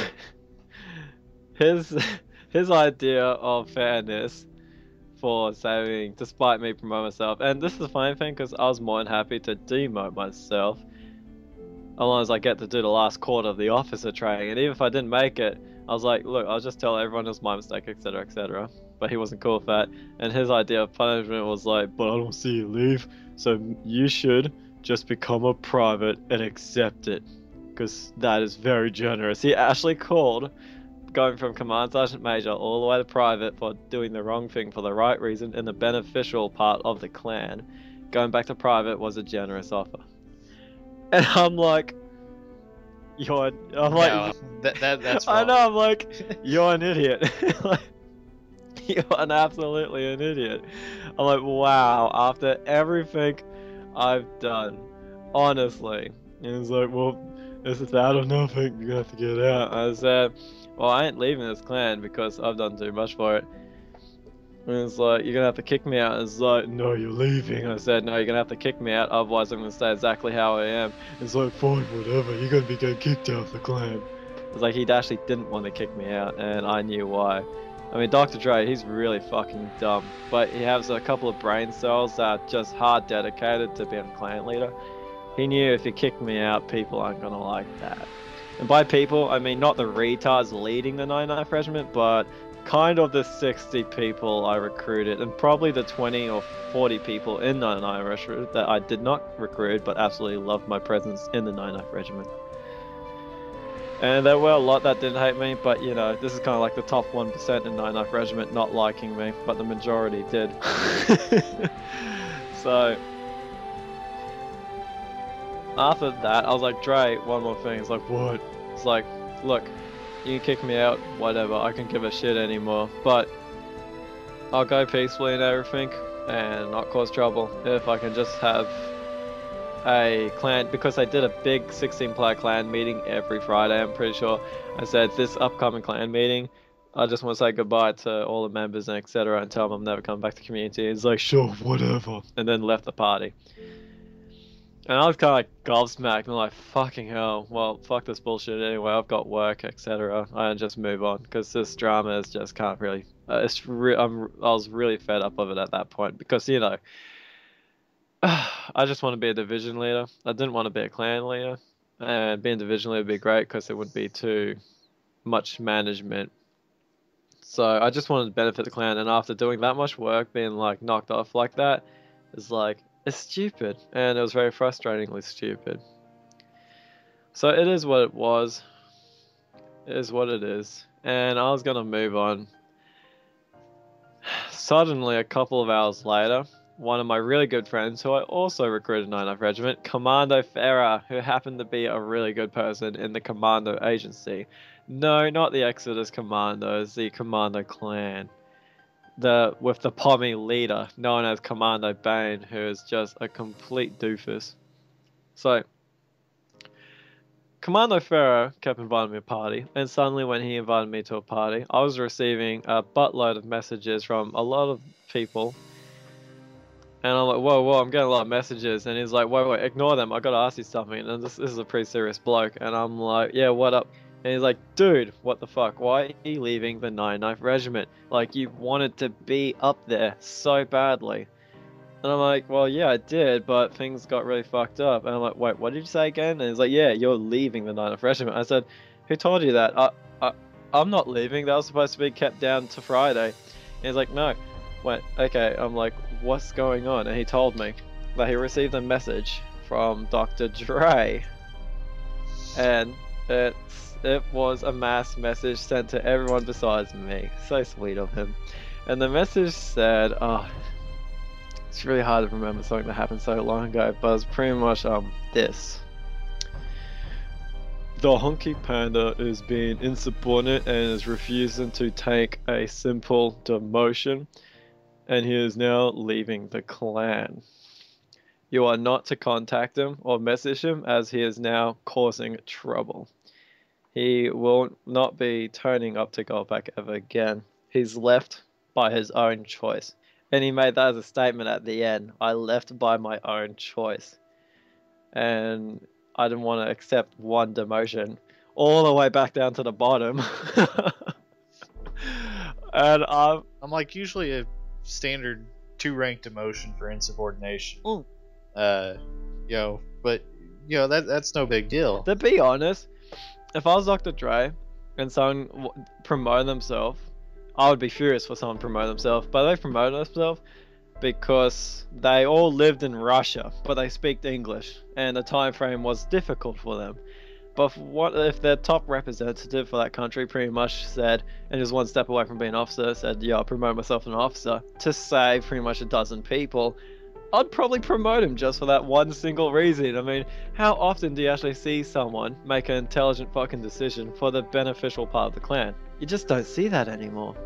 his idea of fairness for saving, despite me promoting myself, and this is the funny thing because I was more than happy to demote myself, as long as I get to do the last quarter of the officer training. And even if I didn't make it, I was like, look, I'll just tell everyone it was my mistake, etc, etc. But he wasn't cool with that, and his idea of punishment was like, but I don't see you leave, so you should just become a private and accept it, because that is very generous. He actually called going from command sergeant major all the way to private for doing the wrong thing for the right reason in the beneficial part of the clan. Going back to private was a generous offer. And I'm like, that's wrong. I know, I'm like, you're an idiot. Like, you're absolutely an idiot. I'm like, wow, after everything I've done, honestly. And he's like, well, this is out or nothing, you have to get out. I said, well, I ain't leaving this clan because I've done too much for it. And it's like, you're gonna have to kick me out. It's like, no, you're leaving. I said, no, you're gonna have to kick me out, otherwise I'm gonna stay exactly how I am. It's like, fine, whatever, you're gonna be getting kicked out of the clan. It's like, he actually didn't want to kick me out, and I knew why. I mean, Dr. Dre, he's really fucking dumb, but he has a couple of brain cells that are just hard dedicated to being a clan leader. He knew if he kicked me out, people aren't gonna like that. And by people, I mean not the retards leading the 99th Regiment, but kind of the 60 people I recruited, and probably the 20 or 40 people in 99th Regiment that I did not recruit, but absolutely loved my presence in the 99th Regiment. And there were a lot that didn't hate me, but you know, this is kind of like the top 1% in 99th Regiment not liking me, but the majority did. So after that, I was like, Dre, one more thing. It's like, what? It's like, look, you can kick me out, whatever, I can give a shit anymore, but I'll go peacefully and everything and not cause trouble if I can just have a clan, because I did a big 16-player clan meeting every Friday, I'm pretty sure. I said, this upcoming clan meeting, I just want to say goodbye to all the members and etc and tell them I'm never coming back to community. He's like, sure, whatever, and then left the party. And I was kind of like gobsmacked, and like, fucking hell, well, fuck this bullshit anyway, I've got work, etc. I just move on, because this drama is just can't really, I was really fed up of it at that point, because, you know, I just want to be a division leader. I didn't want to be a clan leader, and being division leader would be great, because it would be too much management So I just wanted to benefit the clan, and after doing that much work, being like knocked off like that, is like, it's stupid, and it was very frustratingly stupid. So it is what it was. It is what it is, and I was gonna move on. Suddenly, a couple of hours later, one of my really good friends, who I also recruited in 99th Regiment, Commando Farah, who happened to be a really good person in the Commando Agency. No, not the Exodus Commandos, the Commando Clan. With the Pommy leader, known as Commando Bane, who is just a complete doofus. So, Commando Farah kept inviting me to a party, and suddenly when he invited me to a party, I was receiving a buttload of messages from a lot of people. And I'm like, whoa, I'm getting a lot of messages. And he's like, wait, ignore them. I gotta ask you something. And this is a pretty serious bloke. And I'm like, yeah, what up? And he's like, dude, what the fuck? Why are you leaving the 99th Regiment? Like, you wanted to be up there so badly. And I'm like, well, yeah, I did, but things got really fucked up. And I'm like, wait, what did you say again? And he's like, yeah, you're leaving the 99th Regiment. I said, who told you that? I'm not leaving. That was supposed to be kept down to Friday. And he's like, no. Went, okay, I'm like, what's going on? And he told me that he received a message from Dr. Dre. And it was a mass message sent to everyone besides me. So sweet of him. And the message said, oh, it's really hard to remember something that happened so long ago, but it's pretty much this. The Honky Panda is being insubordinate and is refusing to take a simple demotion. And he is now leaving the clan. You are not to contact him or message him, as he is now causing trouble. He will not be turning up to Goldpack ever again. He's left by his own choice. And he made that as a statement at the end. I left by my own choice. And I didn't want to accept one demotion all the way back down to the bottom. And I'm like, usually a standard 2-rank demotion for insubordination. But that's no big deal. To be honest, if I was Dr. Dre and someone promoted themselves, I would be furious for someone promoting themselves. But they promoted themselves because they all lived in Russia, but they speak English, and the time frame was difficult for them. But what if their top representative for that country pretty much said, and was one step away from being an officer, said, yeah, I'll promote myself as an officer, to save pretty much a dozen people, I'd probably promote him just for that one single reason. I mean, how often do you actually see someone make an intelligent fucking decision for the beneficial part of the clan? You just don't see that anymore.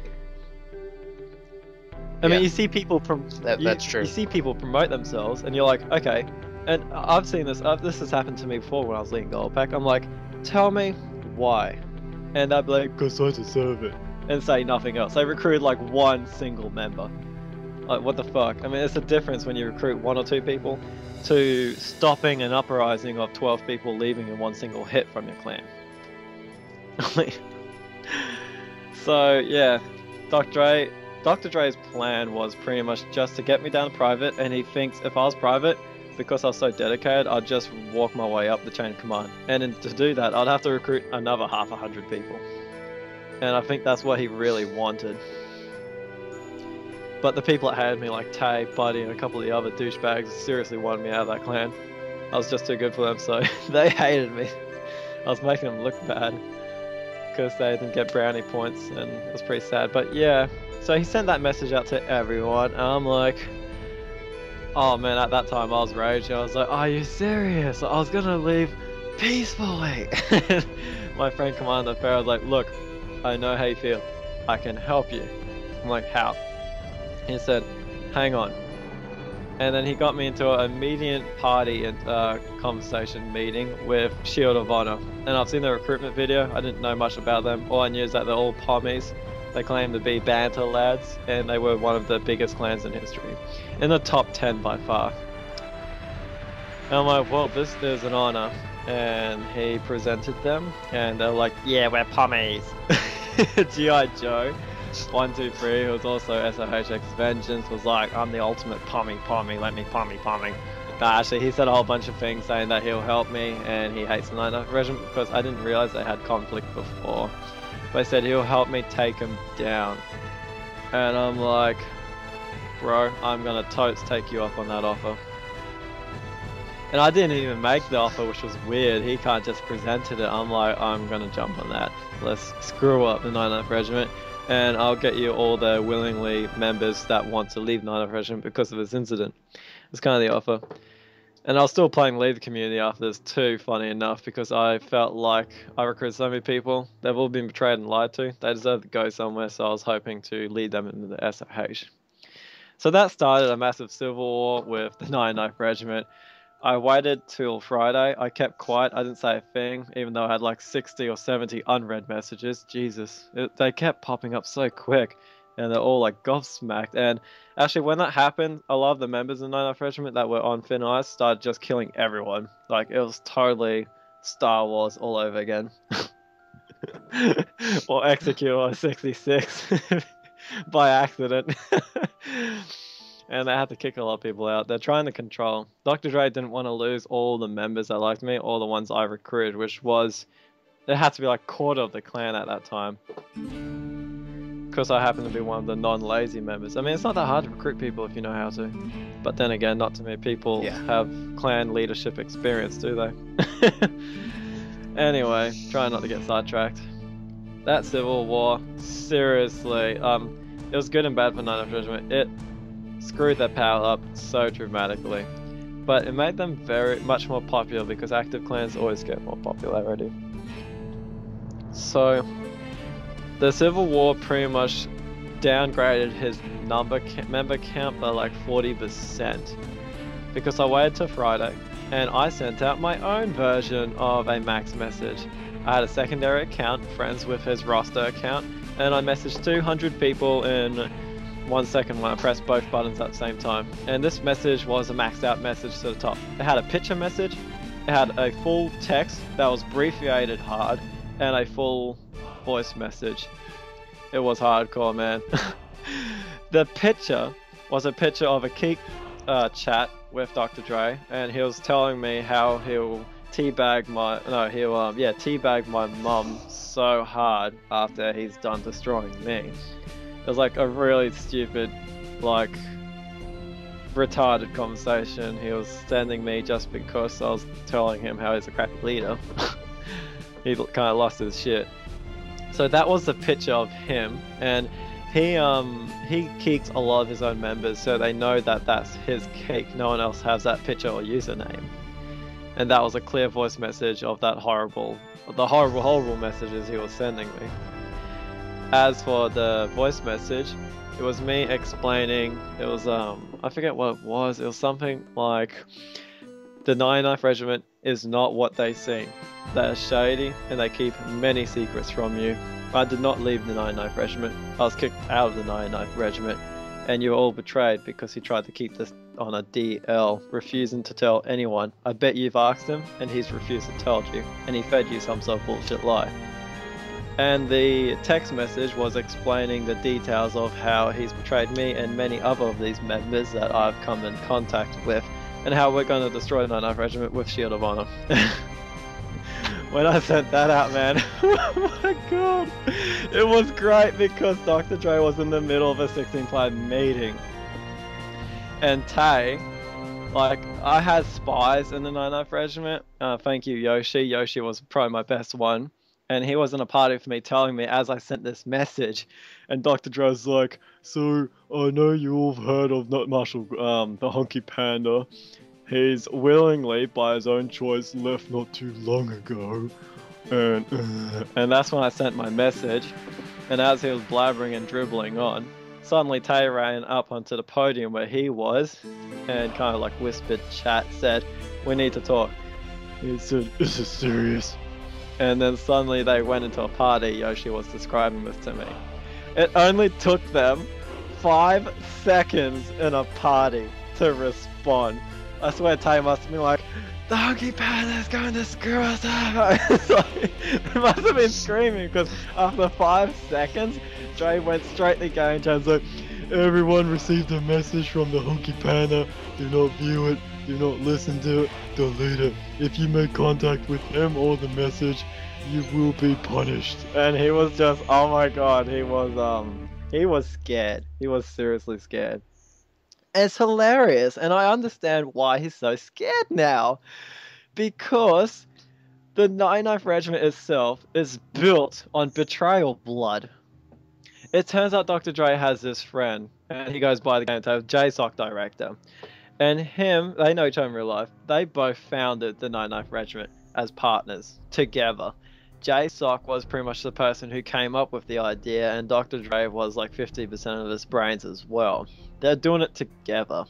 I mean, you see people that's true. You see people promote themselves, and you're like, okay. And I've seen this. This has happened to me before when I was leading Goldpack. I'm like, tell me why, and they'd be like, "Cause I deserve it," and say nothing else. They recruit like one single member. Like, what the fuck? I mean, it's a difference when you recruit 1 or 2 people to stopping an uprising of 12 people leaving in one single hit from your clan. So yeah, Dr. Dre's plan was pretty much just to get me down to private, and he thinks if I was private, because I was so dedicated, I'd just walk my way up the chain of command. And to do that, I'd have to recruit another 100 people. And I think that's what he really wanted. But the people that hated me, like Tay, Buddy, and a couple of the other douchebags, seriously wanted me out of that clan. I was just too good for them, so they hated me. I was making them look bad, because they didn't get brownie points, and it was pretty sad. But yeah, so he sent that message out to everyone, and I'm like, oh man, at that time I was raging. I was like, are you serious? I was gonna leave peacefully. My friend Commander Farah was like, look, I know how you feel. I can help you. I'm like, how? He said, hang on. And then he got me into an immediate party and conversation meeting with Shield of Honor. And I've seen the recruitment video. I didn't know much about them. All I knew is that they're all pommies. They claim to be banter lads, and they were one of the biggest clans in history. In the top 10 by far. And I'm like, well, this is an honor. And he presented them, and they're like, yeah, we're pommies. G.I. Joe 123, who was also SOHX Vengeance, was like, I'm the ultimate pommy, let me pommy. But actually, he said a whole bunch of things saying that he'll help me, and he hates the 99th Regiment, because I didn't realize they had conflict before. but he said he'll help me take him down. And I'm like, bro, I'm gonna totes take you up on that offer. And I didn't even make the offer, which was weird. He can't just presented it. I'm like, I'm gonna jump on that. Let's screw up the 99th Regiment, and I'll get you all the willingly members that want to leave 99th Regiment because of this incident. It's kind of the offer. And I was still playing Lead the Community after this too, funny enough, because I felt like I recruited so many people. They've all been betrayed and lied to. They deserve to go somewhere, so I was hoping to lead them into the SOH. So that started a massive civil war with the 99th Regiment. I waited till Friday. I kept quiet. I didn't say a thing, even though I had like 60 or 70 unread messages. Jesus. They kept popping up so quick, and they're all like gobsmacked. And actually, when that happened, a lot of the members of the 99th Regiment that were on Thin Ice started just killing everyone. Like, it was totally Star Wars all over again. Or Execute on 66 by accident. And they had to kick a lot of people out. They're trying to control. Dr. Dre didn't want to lose all the members that liked me, all the ones I recruited, which was, it had to be like a quarter of the clan at that time. Because I happen to be one of the non-lazy members. I mean, it's not that hard to recruit people if you know how to. But then again, not too many people have clan leadership experience, do they? Anyway, try not to get sidetracked. That Civil War, seriously, it was good and bad for 99th Regiment. It screwed their power up so dramatically, but it made them much more popular because active clans always get more popularity. So the Civil War pretty much downgraded his member count by like 40%, because I waited till Friday and I sent out my own version of a max message. I had a secondary account, friends with his roster account, and I messaged 200 people in 1 second when I pressed both buttons at the same time. And this message was a maxed out message to the top. It had a picture message, it had a full text that was abbreviated hard, and a full voice message. It was hardcore, man. The picture was a picture of a Keek chat with Dr. Dre, and he was telling me how he'll teabag my mum so hard after he's done destroying me. It was like a really stupid, like, retarded conversation he was sending me just because I was telling him how he's a crappy leader. He kind of lost his shit. So that was the picture of him, and he keeks a lot of his own members, so they know that that's his cake. No one else has that picture or username. And that was a clear voice message of the horrible messages he was sending me. As for the voice message, it was me explaining, it was, I forget what it was something like, the 99th Regiment is not what they seem. They are shady, and they keep many secrets from you. I did not leave the 99th Regiment, I was kicked out of the 99th Regiment, and you were all betrayed because he tried to keep this on a DL, refusing to tell anyone. I bet you've asked him, and he's refused to tell you, and he fed you some sort of bullshit lie. And the text message was explaining the details of how he's betrayed me and many other of these members that I've come in contact with, and how we're going to destroy the 99th Regiment with Shield of Honor. When I sent that out, man, oh my god, it was great because Dr. Dre was in the middle of a 16-player meeting. And Tay, like, I had spies in the 99th Regiment. Thank you, Yoshi. Yoshi was probably my best one. And he was in a party with me telling me as I sent this message. And Dr. Dre's like, so I know you all have heard of Marshal, the Hunky Panda. He's willingly, by his own choice, left not too long ago. And that's when I sent my message. And as he was blabbering and dribbling on, suddenly Tay ran up onto the podium where he was and kind of like whispered chat, said, we need to talk. He said, is this serious? And then suddenly they went into a party. Yoshi was describing this to me. It only took them 5 seconds in a party to respond. I swear Tay must have been like, the Hunky Panda is going to screw us up. They must have been screaming because after 5 seconds, Dre went straight to game chat and said, everyone received a message from the Hunky Panda. Do not view it. Do not listen to it. Delete it. If you make contact with him or the message, you will be punished. And he was just, oh my god, he was scared. He was seriously scared. It's hilarious, and I understand why he's so scared now. Because the 99th Regiment itself is built on betrayal blood. It turns out Dr. Dre has this friend, and he goes by the game title JSOC Director. And him, they know each other in real life. They both founded the 99th Regiment as partners, together. JSOC was pretty much the person who came up with the idea, and Dr. Dre was like 50% of his brains as well. They're doing it together.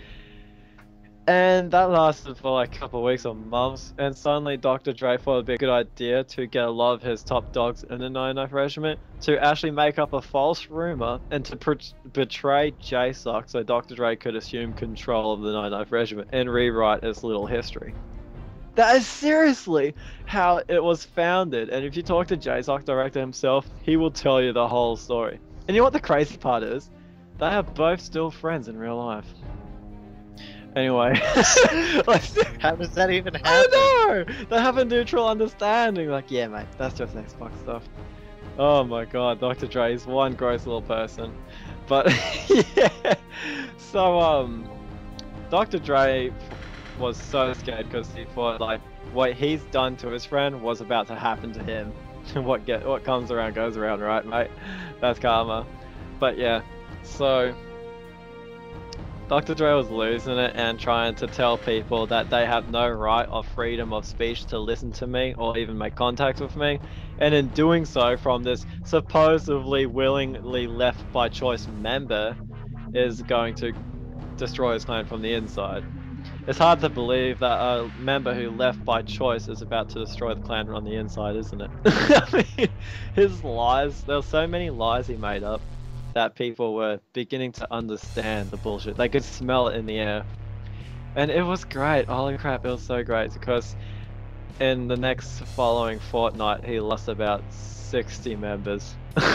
And that lasted for like a couple of weeks or months, and suddenly Dr. Dre thought it'd be a good idea to get a lot of his top dogs in the 99th Regiment to actually make up a false rumor and to betray JSOC so Dr. Dre could assume control of the 99th Regiment and rewrite its little history. That is seriously how it was founded, and if you talk to JSOC Director himself, he will tell you the whole story. And you know what the crazy part is? They are both still friends in real life. Anyway, how does that even happen? I don't know! They have a neutral understanding, like, yeah mate, that's just Xbox stuff. Oh my god, Dr. Dre is one gross little person. But, yeah, so, Dr. Dre was so scared because he thought, like, what he's done to his friend was about to happen to him. What comes around goes around, right mate? That's karma. But yeah, so Dr. Dre was losing it and trying to tell people that they have no right or freedom of speech to listen to me or even make contact with me. And in doing so, from this supposedly willingly left by choice member, is going to destroy his clan from the inside. It's hard to believe that a member who left by choice is about to destroy the clan on the inside, isn't it? I mean, his lies, there were so many lies he made up that people were beginning to understand the bullshit. They could smell it in the air. And it was great. Holy crap, it was so great because in the next following fortnight, he lost about 60 members.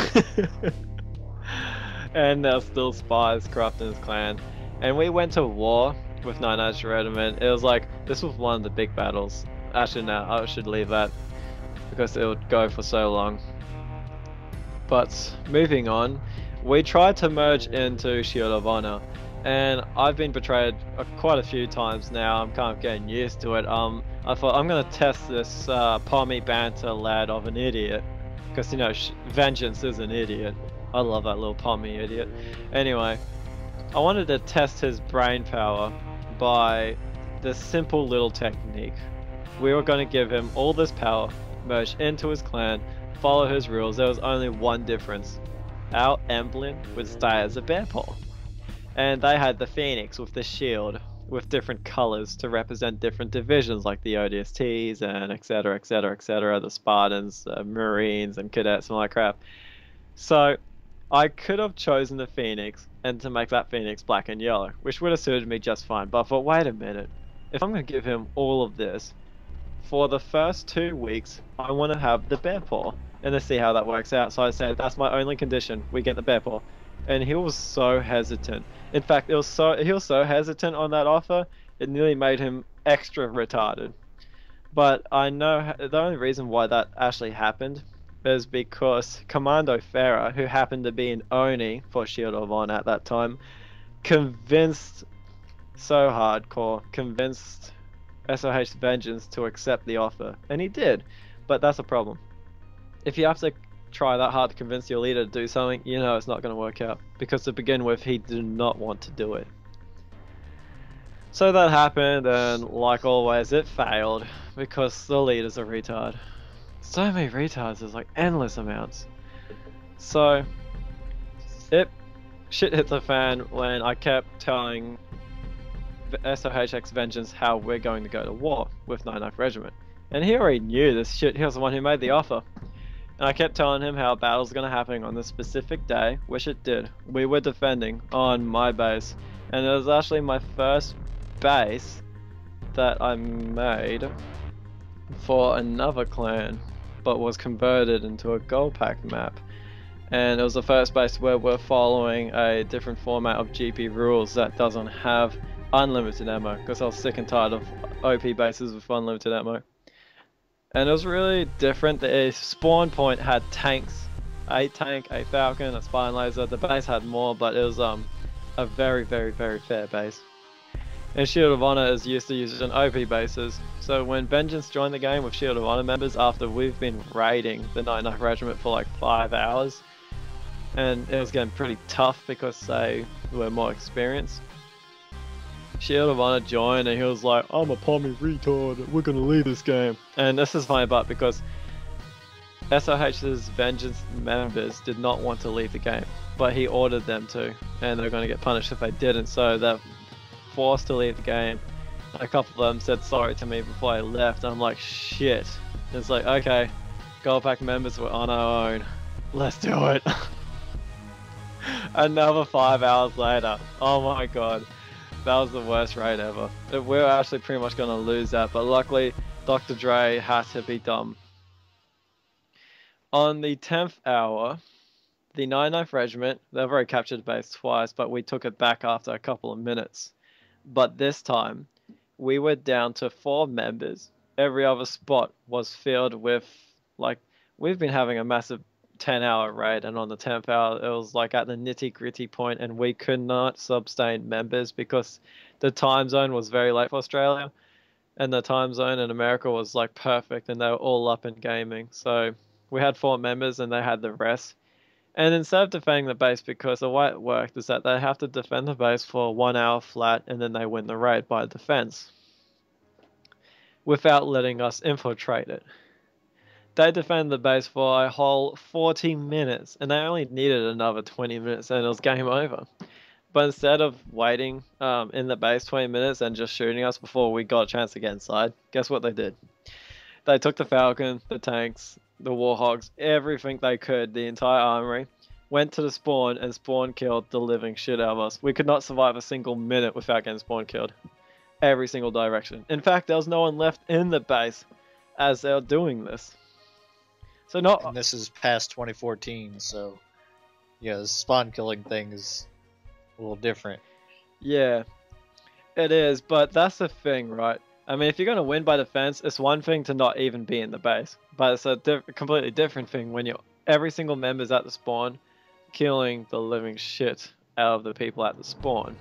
And there's still spies corrupting his clan. And we went to war with 99th Regiment. It was like, this was one of the big battles. Actually, no, I should leave that because it would go for so long. But moving on, we tried to merge into Shield of Honor, and I've been betrayed quite a few times now. I'm kind of getting used to it. I thought I'm gonna test this pommy banter lad of an idiot, because you know Vengeance is an idiot. I love that little pommy idiot. Anyway, I wanted to test his brain power by this simple little technique. We were going to give him all this power, merge into his clan, follow his rules. There was only one difference. Our emblem would stay as a bear paw. And they had the phoenix with the shield with different colors to represent different divisions like the ODSTs and etc, etc, etc, the Spartans, Marines and cadets and all that crap. So I could have chosen the phoenix and to make that phoenix black and yellow, which would have suited me just fine. But I thought, wait a minute, if I'm going to give him all of this, for the first 2 weeks, I want to have the bear paw and to see how that works out. So I said, that's my only condition, we get the bear paw. And he was so hesitant. In fact, he was so hesitant on that offer, it nearly made him extra retarded. But I know the only reason why that actually happened is because Commando Farah, who happened to be an Oni for Shield of Honor at that time, convinced SOH Vengeance to accept the offer. And he did, but that's a problem. If you have to try that hard to convince your leader to do something, you know it's not going to work out. Because to begin with, he did not want to do it. So that happened, and like always, it failed because the leader's a retard. So many retards, there's like endless amounts. So shit hit the fan when I kept telling SOHX Vengeance how we're going to go to war with 99th Regiment. And he already knew this shit, he was the one who made the offer. And I kept telling him how a battle's going to happen on this specific day, which it did. We were defending on my base, and it was actually my first base that I made for another clan, but was converted into a gold pack map. And it was the first base where we're following a different format of GP rules that doesn't have unlimited ammo because I was sick and tired of OP bases with unlimited ammo. And it was really different. The spawn point had tanks, a tank, a falcon, a spine laser. The base had more, but it was a very, very, very fair base. And Shield of Honor is used to using OP bases. So when Vengeance joined the game with Shield of Honor members after we've been raiding the 99th Regiment for like 5 hours, and it was getting pretty tough because they were more experienced, Shield of Honor joined and he was like, I'm a pommy retard, we're gonna leave this game. And this is funny about because SOH's Vengeance members did not want to leave the game, but he ordered them to, and they're gonna get punished if they didn't, so they're forced to leave the game. A couple of them said sorry to me before I left. I'm like, shit. It's like, okay, Goldpack members were on our own. Let's do it. Another 5 hours later. Oh my god. That was the worst raid ever. We were actually pretty much going to lose that, but luckily Dr. Dre had to be dumb. On the 10th hour, the 99th Regiment, they've already captured the base twice, but we took it back after a couple of minutes. But this time, we were down to 4 members. Every other spot was filled with, like, we've been having a massive 10-hour raid, and on the 10th hour it was like at the nitty-gritty point, and we could not sustain members because the time zone was very late for Australia, and the time zone in America was like perfect, and they were all up in gaming. So we had 4 members and they had the rest. And instead of defending the base, because the way it worked is that they have to defend the base for 1 hour flat, and then they win the raid by defense without letting us infiltrate it. They defended the base for a whole 40 minutes, and they only needed another 20 minutes and it was game over. But instead of waiting in the base 20 minutes and just shooting us before we got a chance to get inside, guess what they did? They took the Falcon, the tanks, the Warhogs, everything they could, the entire armory, went to the spawn, and spawn killed the living shit out of us. We could not survive a single minute without getting spawn killed. Every single direction. In fact, there was no one left in the base as they were doing this. So not. And this is past 2014, so yeah, the spawn killing thing is a little different. Yeah, it is, but that's the thing, right? I mean, if you're going to win by defense, it's one thing to not even be in the base, but it's a completely different thing when every single member's at the spawn, killing the living shit out of the people at the spawn.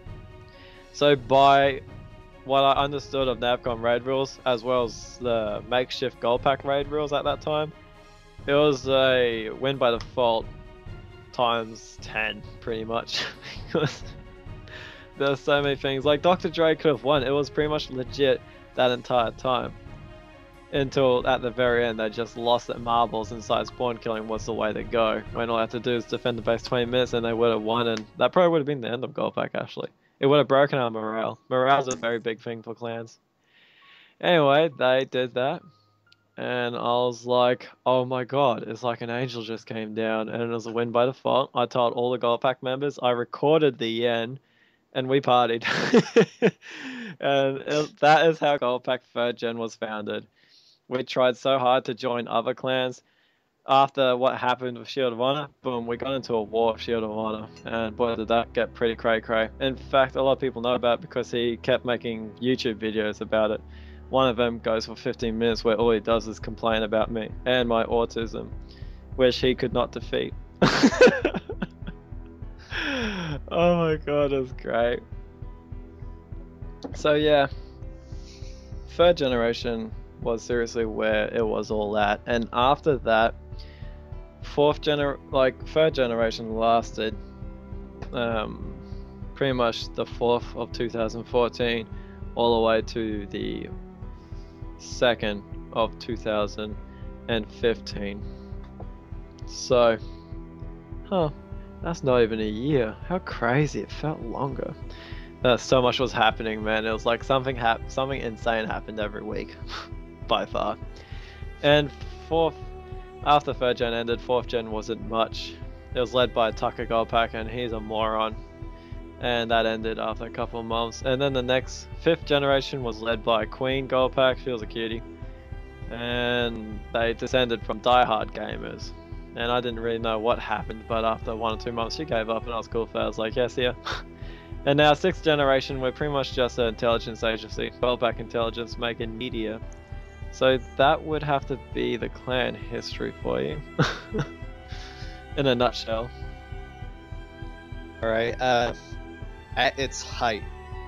So by what I understood of Navcom raid rules, as well as the makeshift Goldpack raid rules at that time, it was a win by default times 10, pretty much. There's so many things. Like, Dr. Dre could have won. It was pretty much legit that entire time. Until at the very end, they just lost at marbles and decided spawn killing was the way to go. When all they had to do is defend the base 20 minutes and they would have won, and that probably would have been the end of Goldpack, actually. It would have broken our morale. Morale's a very big thing for clans. Anyway, they did that. And I was like, oh my god, it's like an angel just came down, and it was a win by default. I told all the Goldpack members, I recorded the yen, and we partied. And that is how Goldpack 3rd Gen was founded. We tried so hard to join other clans. After what happened with Shield of Honor, boom, we got into a war with Shield of Honor, and boy did that get pretty cray-cray. In fact, a lot of people know about it because he kept making YouTube videos about it. One of them goes for 15 minutes where all he does is complain about me and my autism, which he could not defeat. Oh my god, it was great. So yeah, 3rd generation was seriously where it was all at, and after that, 3rd generation lasted pretty much the 4th of 2014 all the way to the 2nd of 2015. So, that's not even a year. How crazy, it felt longer. So much was happening, man. It was like something insane happened every week, by far. And after 3rd Gen ended, 4th Gen wasn't much. It was led by Tucker Goldpack, and he's a moron. And that ended after a couple of months. And then the next 5th generation was led by Queen Goldpack. She was a cutie. And they descended from diehard gamers. And I didn't really know what happened, but after 1 or 2 months she gave up, and I was cool for it. I was like, yes, yeah. And now 6th generation, we're pretty much just an intelligence agency, Goldpack Intelligence, making media. So that would have to be the clan history for you, in a nutshell. All right. At its height,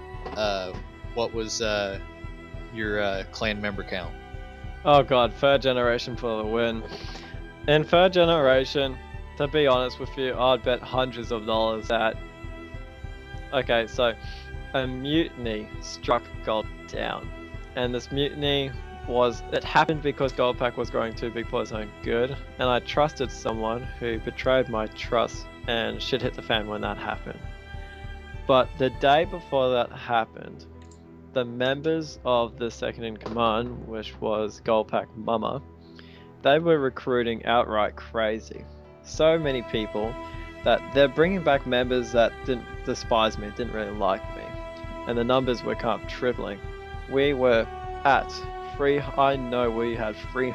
what was your clan member count? Oh god, 3rd generation for the win. In 3rd generation, to be honest with you, I'd bet hundreds of dollars that... Okay, so a mutiny struck Gold down. And this mutiny it happened because Goldpack was growing too big for its own good. And I trusted someone who betrayed my trust, and shit hit the fan when that happened. But the day before that happened, the members of the second in command, which was Goldpack Mama, they were recruiting outright crazy. So many people that they're bringing back members that didn't despise me, didn't really like me. And the numbers were kind of tripling. We were at I know we had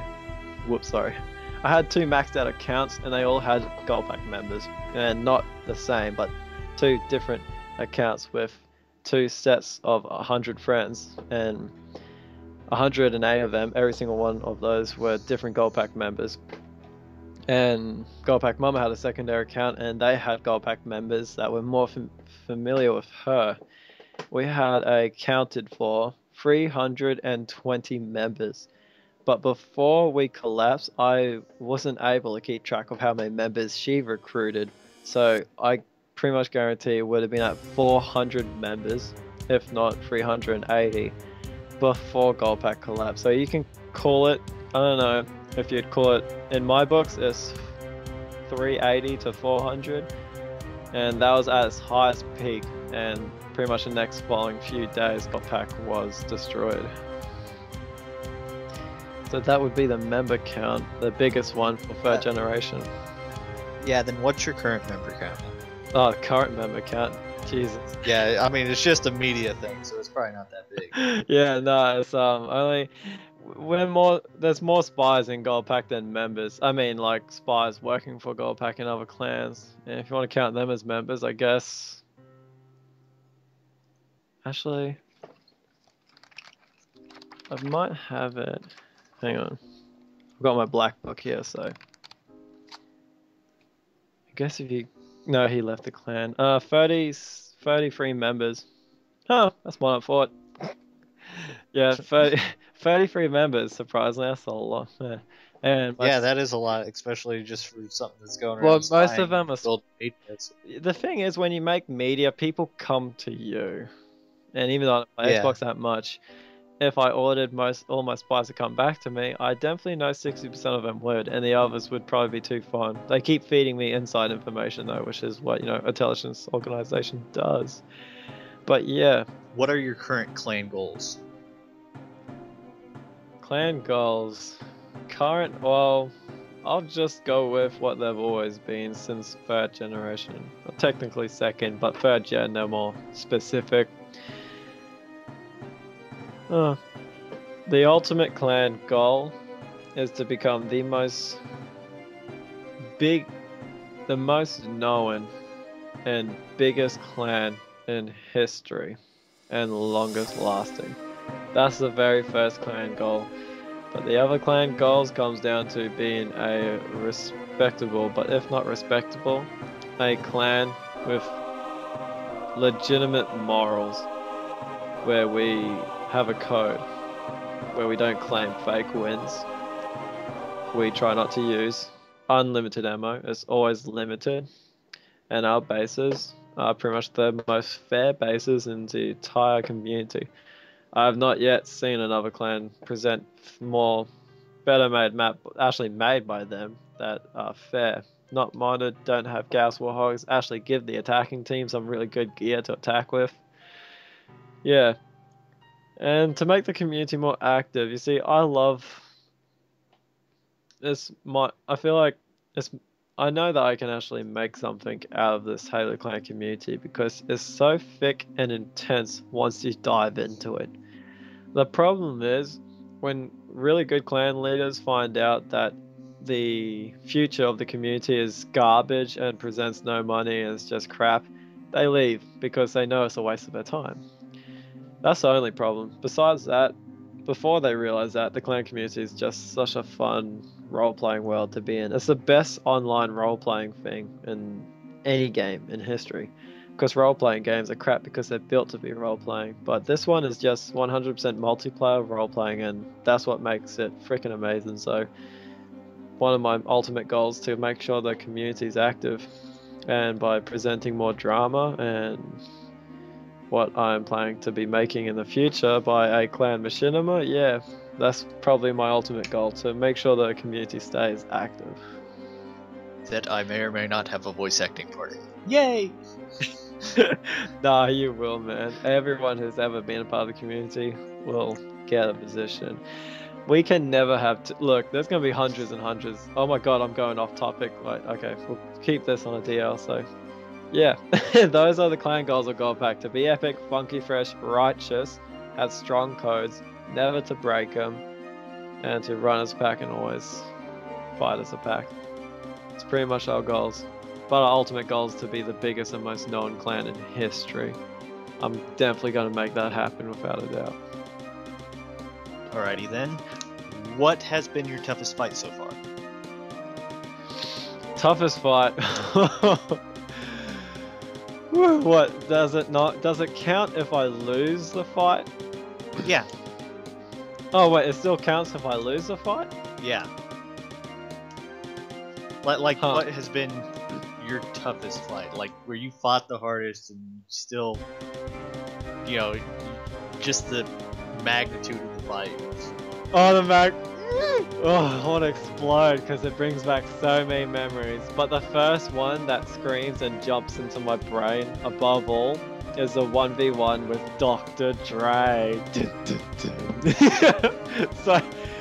I had 2 maxed out accounts and they all had Goldpack members. And not the same, but 2 different accounts with 2 sets of 100 friends. And 108 of them, every single one of those were different Goldpack members. And Goldpack Mama had a secondary account and they had Goldpack members that were more familiar with her. We had accounted for 320 members. But before we collapsed, I wasn't able to keep track of how many members she recruited. So I pretty much guarantee it would have been at 400 members, if not 380, before Goldpack collapsed. So you can call it, I don't know if you'd call it, in my books, it's 380 to 400. And that was at its highest peak. And pretty much the next following few days, Goldpack was destroyed. So that would be the member count, the biggest one for 3rd generation. Yeah, then what's your current member count? Oh, current member count. Jesus. Yeah, I mean, it's just a media thing, so it's probably not that big. Yeah, no, it's only there's more spies in Goldpack than members. I mean, like spies working for Goldpack and other clans. And if you want to count them as members, I guess. Actually, I might have it. Hang on. I've got my black book here, so I guess if you... No, he left the clan. 33 members. Oh, that's more than I thought. Yeah, 33 members, surprisingly, that's a lot. Yeah, and yeah, that is a lot, especially just for something that's going around. Well, most of them are... The thing is, when you make media, people come to you. And even though I don't play Xbox that much, if I ordered all my spies to come back to me, I definitely know 60% of them would, and the others would probably be too fun. They keep feeding me inside information though, which is what, a intelligence organization does. But yeah. What are your current clan goals? Clan goals. Well, I'll just go with what they've always been since 3rd generation. Well, technically 2nd, but 3rd gen, they're more specific. The ultimate clan goal is to become the most known and biggest clan in history and longest lasting. That's the very first clan goal. But the other clan goals comes down to being a respectable, but if not respectable, a clan with legitimate morals, where we have a code, where we don't claim fake wins. We try not to use unlimited ammo, it's always limited. And our bases are pretty much the most fair bases in the entire community. I have not yet seen another clan present better made map, actually made by them, that are fair. Not modded, don't have gas warhogs, actually give the attacking team some really good gear to attack with. Yeah. And to make the community more active, you see, I love this. I know that I can actually make something out of this Halo Clan community because it's so thick and intense once you dive into it. The problem is when really good clan leaders find out that the future of the community is garbage and presents no money and it's just crap, they leave because they know it's a waste of their time. That's the only problem. Besides that, before they realize that, the clan community is just such a fun role-playing world to be in. It's the best online role-playing thing in any game in history. Because role-playing games are crap because they're built to be role-playing. But this one is just 100% multiplayer role-playing, and that's what makes it freaking amazing. So one of my ultimate goals is to make sure the community is active, and by presenting more drama and what I'm planning to be making in the future by a clan machinima, yeah, that's probably my ultimate goal, to make sure the community stays active. That I may or may not have a voice acting party. Yay! Nah, you will, man. Everyone who's ever been a part of the community will get a position. We can never have to look. There's gonna be hundreds and hundreds. Oh my god, I'm going off topic. Like, okay, we'll keep this on a DL. So, yeah, those are the clan goals of Goldpack: to be epic, funky, fresh, righteous, have strong codes, never to break them, and to run as a pack and always fight as a pack. It's pretty much our goals. But our ultimate goal is to be the biggest and most known clan in history. I'm definitely going to make that happen without a doubt. Alrighty then. What has been your toughest fight so far? Toughest fight. What does it not? Does it count if I lose the fight? Yeah. Oh wait, it still counts if I lose the fight? Yeah. Like Huh. what has been your toughest fight? Like where you fought the hardest and still, you know, just the magnitude of the fight. Oh, the Mac. Oh, I want to explode because it brings back so many memories. But the first one that screams and jumps into my brain above all is the 1v1 with Dr. Dre. So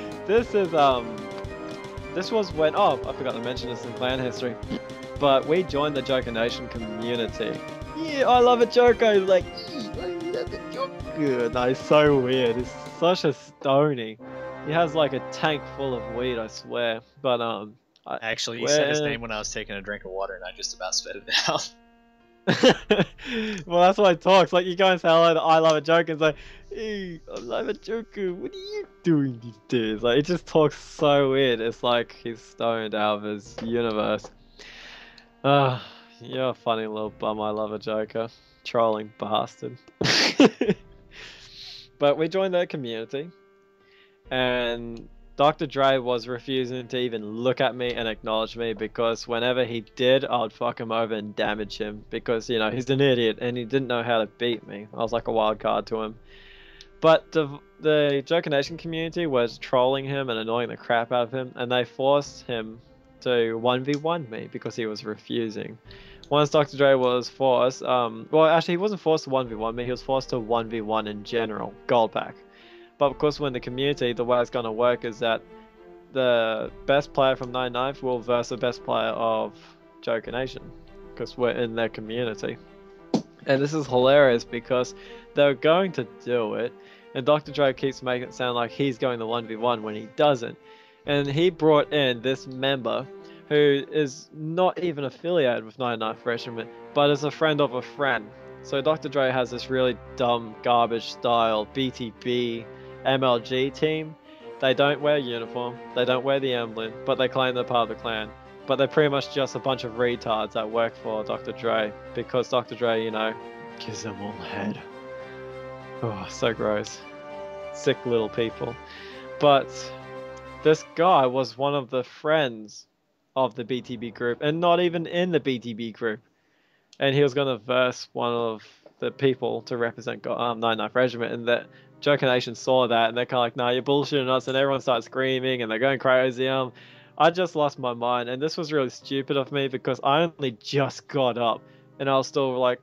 this was when, oh, I forgot to mention this in clan history, but we joined the Joker Nation community. Yeah, I love a Joker. Like, I love a Joker. No, he's so weird. He's such a stony. He has like a tank full of weed, I swear. But Actually, you said his name when I was taking a drink of water and I just about spit it out. well, that's why he talks. Like, you go and say hello to I Love a Joker and say, hey, I love a Joker, what are you doing these days? Like, he just talks so weird. It's like he's stoned out of his universe. You're a funny little bum, I Love a Joker. Trolling bastard. But we joined that community, and Dr. Dre was refusing to even look at me and acknowledge me, because whenever he did, I would fuck him over and damage him, because, you know, he's an idiot and he didn't know how to beat me. I was like a wild card to him. But the Joker Nation community was trolling him and annoying the crap out of him, and they forced him to 1v1 me because he was refusing. Once Dr. Dre was forced, well, actually he wasn't forced to 1v1 me, he was forced to 1v1 in general, Goldpack. But of course, when the community, the way it's going to work is that the best player from 99th will verse the best player of Joker Nation, because we're in their community. And this is hilarious because they're going to do it, and Dr. Dre keeps making it sound like he's going to 1v1 when he doesn't. And he brought in this member who is not even affiliated with 99th Regiment, but is a friend of a friend. So Dr. Dre has this really dumb, garbage style BTB MLG team. They don't wear uniform, they don't wear the emblem, but they claim they're part of the clan. But they're pretty much just a bunch of retards that work for Dr. Dre, because Dr. Dre, you know, gives them all head. Oh, so gross. Sick little people. But this guy was one of the friends of the BTB group, and not even in the BTB group. And he was going to verse one of the people to represent 99th Regiment, and that Joker Nation saw that, and they're kind of like, nah, you're bullshitting us, and everyone starts screaming, and they're going crazy. I just lost my mind, and this was really stupid of me, because I only just got up, and I was still like,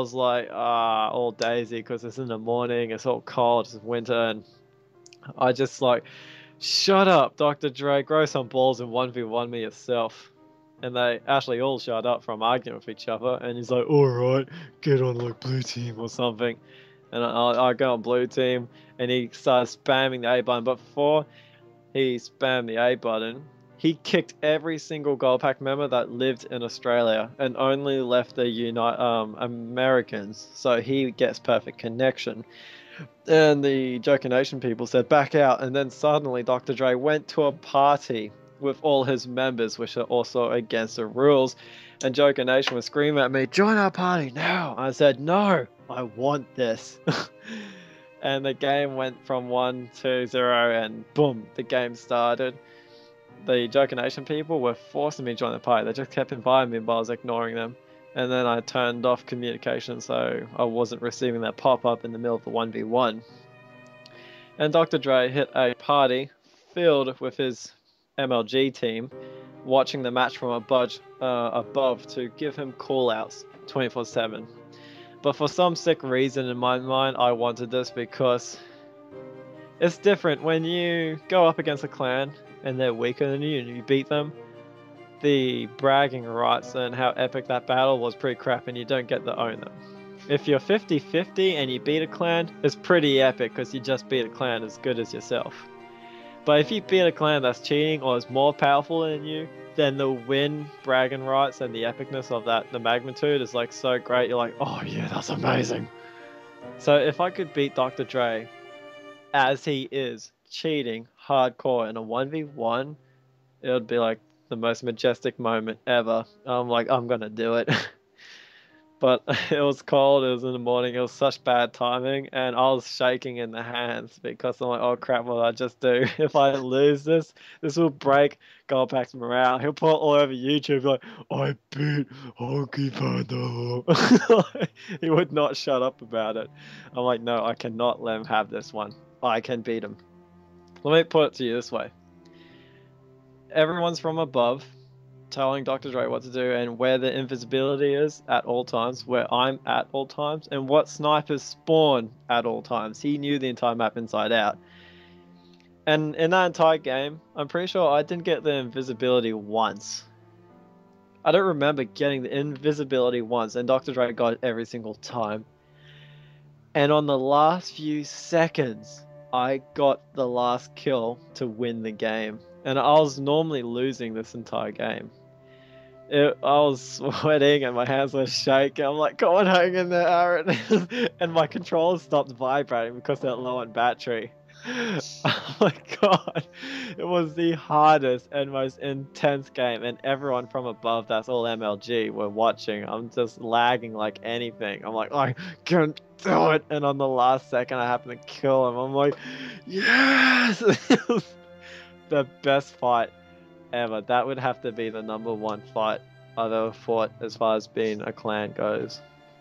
all daisy, because it's in the morning, it's all cold, it's winter, and I just like, shut up, Dr. Dre, grow some balls and 1v1 me yourself. And they actually all shut up from arguing with each other, and he's like, alright, get on like blue team or something. And I go on blue team, and he starts spamming the A button, but before he spammed the A button, he kicked every single Goldpack member that lived in Australia and only left the Americans, so he gets perfect connection. And the Joker Nation people said back out, and then suddenly Dr. Dre went to a party with all his members, which are also against the rules, and Joker Nation was screaming at me, "Join our party now!" I said, "No, I want this." And the game went from 1-0, and boom, the game started. The Joker Nation people were forcing me to join the party. They just kept inviting me, but I was ignoring them. And then I turned off communication so I wasn't receiving that pop-up in the middle of the 1v1. And Dr. Dre hit a party filled with his MLG team, watching the match from above to give him call-outs 24/7. But for some sick reason in my mind, I wanted this because it's different when you go up against a clan and they're weaker than you and you beat them. The bragging rights and how epic that battle was pretty crap, and you don't get to own them. If you're 50-50 and you beat a clan, it's pretty epic because you just beat a clan as good as yourself. But if you beat a clan that's cheating or is more powerful than you, then the win bragging rights and the epicness of that, the magnitude is like so great. You're like, oh yeah, that's amazing. So if I could beat Dr. Dre as he is, cheating hardcore in a 1v1, it would be like the most majestic moment ever. I'm like, I'm gonna do it. But it was cold, it was in the morning, it was such bad timing, and I was shaking in the hands because I'm like, oh crap, what did I just do? If I lose this will break Goldpack's morale. He'll put it all over YouTube like, I beat Honky Panda. He would not shut up about it. I'm like, no, I cannot let him have this one. I can beat him. Let me put it to you this way. Everyone's from above telling Dr. Dre what to do and where the invisibility is at all times, where I'm at all times, and what snipers spawn at all times. He knew the entire map inside out. And in that entire game, I'm pretty sure I didn't get the invisibility once. I don't remember getting the invisibility once, and Dr. Dre got it every single time. And on the last few seconds, I got the last kill to win the game. And I was normally losing this entire game. I was sweating and my hands were shaking. I'm like, come on, hang in there, Aaron. And my controller stopped vibrating because they're low on battery. Oh my god. It was the hardest and most intense game, and everyone from above, that's all MLG, were watching. I'm just lagging like anything. I'm like, I can't do it. And on the last second, I happen to kill him. I'm like, yes! It was the best fight ever. That would have to be the #1 fight I've ever fought as far as being a clan goes.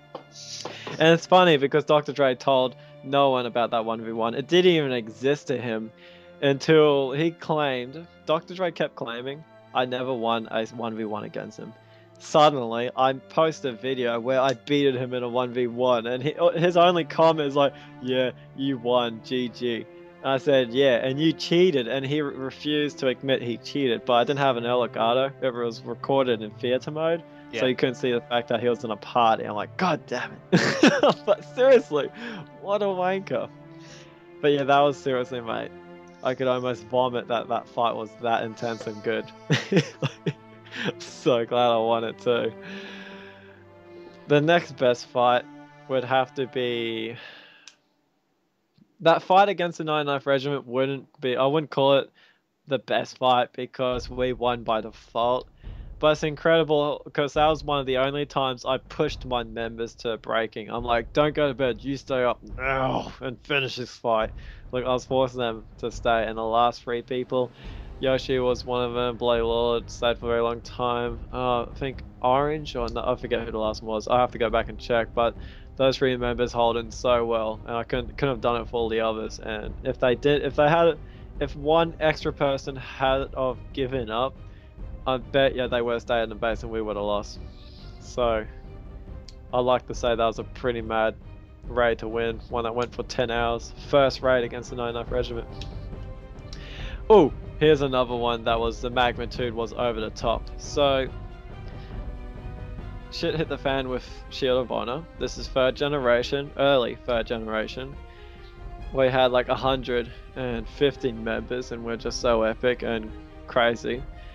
And it's funny because Dr. Dre told no one about that 1v1. It didn't even exist to him until he claimed, Dr. Dre kept claiming, I never won a 1v1 against him. Suddenly, I post a video where I beated him in a 1v1, and his only comment is like, yeah, you won, GG. I said, yeah, and you cheated, and he refused to admit he cheated, but I didn't have an Elgato. It was recorded in theater mode, so you couldn't see the fact that he was in a party. I'm like, god damn it. But seriously, what a wanker. But yeah, that was seriously, mate. I could almost vomit that that fight was that intense and good. I'm so glad I won it too. The next best fight would have to be... That fight against the 99th Regiment I wouldn't call it the best fight because we won by default. But it's incredible because that was one of the only times I pushed my members to breaking. I'm like, don't go to bed, you stay up now and finish this fight. Like, I was forcing them to stay, and the last 3 people, Yoshi was one of them, Bloody Lord stayed for a very long time. I think Orange, or no, I forget who the last one was. I have to go back and check, but those 3 members hold in so well, and I couldn't have done it for all the others. And if one extra person had of given up, I bet they would have stayed in the base and we would have lost. So I like to say that was a pretty mad raid to win, one that went for 10 hours. First raid against the 99th Regiment. Oh, here's another one that was, the magnitude was over the top. So shit hit the fan with Shield of Honor. This is 3rd generation, early 3rd generation. We had like 150 members and we're just so epic and crazy.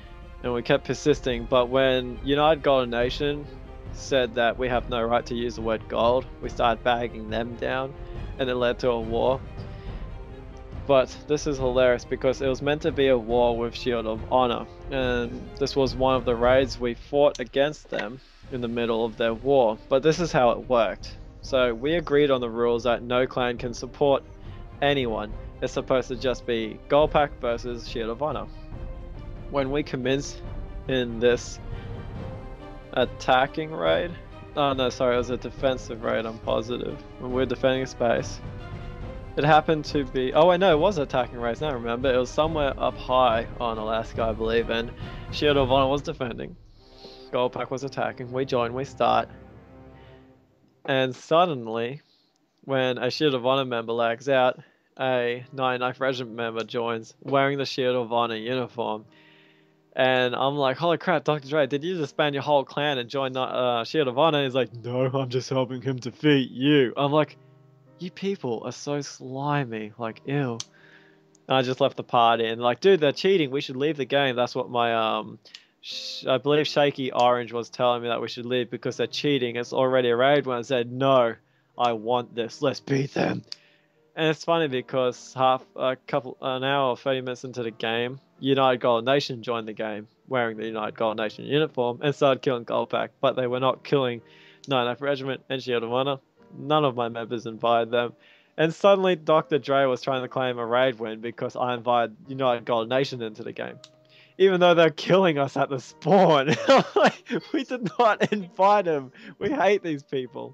and we kept persisting. But when United Golden Nation said that we have no right to use the word gold, we started bagging them down, and it led to a war. But this is hilarious because it was meant to be a war with Shield of Honor, and this was one of the raids we fought against them in the middle of their war. But this is how it worked. So we agreed on the rules that no clan can support anyone. It's supposed to just be Goldpack versus Shield of Honor. When we commenced in this attacking raid, oh no, sorry, it was a defensive raid, I'm positive. When we were defending a space, it happened to be, oh wait, no, it was attacking raid, now I remember. It was somewhere up high on Alaska, I believe, and Shield of Honor was defending. Goldpack was attacking, we joined, we start. And suddenly, when a Shield of Honor member lags out, a 99th Regiment member joins wearing the Shield of Honor uniform. And I'm like, holy crap, Dr. Dre, did you disband your whole clan and join Shield of Honor? He's like, no, I'm just helping him defeat you. I'm like, you people are so slimy, like, ew. And I just left the party and like, dude, they're cheating, we should leave the game. That's what my, I believe Shaky Orange was telling me, that we should leave because they're cheating. It's already a raid when I said, no, I want this, let's beat them. And it's funny because an hour or 30 minutes into the game, United Golden Nation joined the game wearing the United Golden Nation uniform and started killing Goldpack, but they were not killing 99th Regiment and Shield of Honor. None of my members invited them. And suddenly Dr. Dre was trying to claim a raid win because I invited United Golden Nation into the game. Even though they're killing us at the spawn. Like, we did not invite him. We hate these people.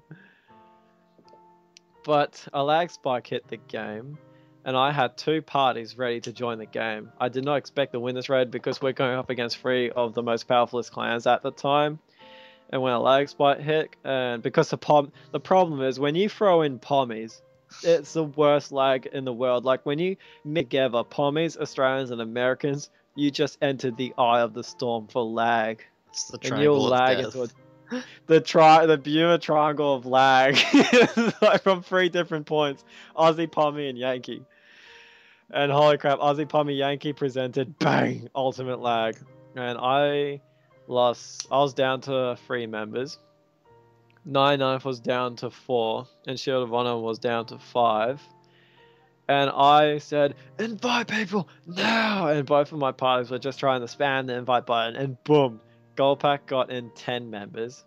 But a lag spike hit the game, and I had 2 parties ready to join the game. I did not expect to win this raid because we're going up against 3 of the most powerfulest clans at the time. And when a lag spike hit, and because the problem is when you throw in pommies, it's the worst lag in the world. Like when you mix together pommies, Australians, and Americans, you just entered the eye of the storm for lag. It's the And triangle you'll of lag death. into the Bermuda Triangle of lag. Like from 3 different points: Aussie, Pommy, and Yankee. And holy crap, Aussie, Pommy, Yankee presented, bang, ultimate lag. And I lost. I was down to 3 members. 99th was down to 4, and Shield of Honor was down to 5. And I said, invite people now! And both of my parties were just trying to spam the invite button, and boom, Goldpack got in 10 members.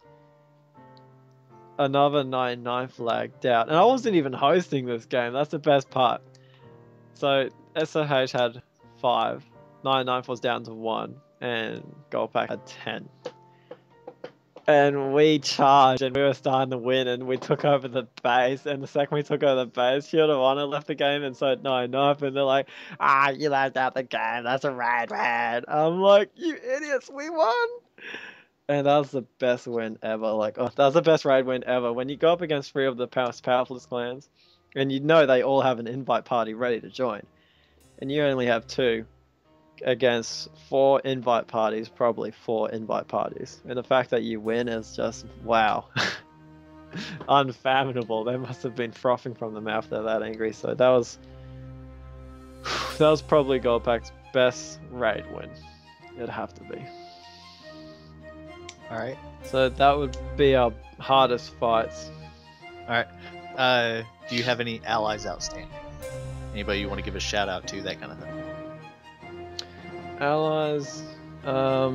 Another 99th lagged out. And I wasn't even hosting this game, that's the best part. So SOH had 5, 99th was down to 1, and Goldpack had 10. And we charged, and we were starting to win, and we took over the base, and the second we took over the base, Shield of Honor left the game, and so did 99th, and they're like, you left out the game, that's a raid win. I'm like, you idiots, we won! And that was the best win ever, like, oh, that was the best raid win ever. When you go up against 3 of the most powerfulest clans, and you know they all have an invite party ready to join, and you only have 2, against 4 invite parties, probably 4 invite parties. And the fact that you win is just, wow. Unfathomable. They must have been frothing from the mouth, they're that angry. So that was probably Goldpack's best raid win. It'd have to be. Alright. So that would be our hardest fights. Alright. Do you have any allies outstanding? Anybody you want to give a shout out to, that kind of thing? Allies, okay, I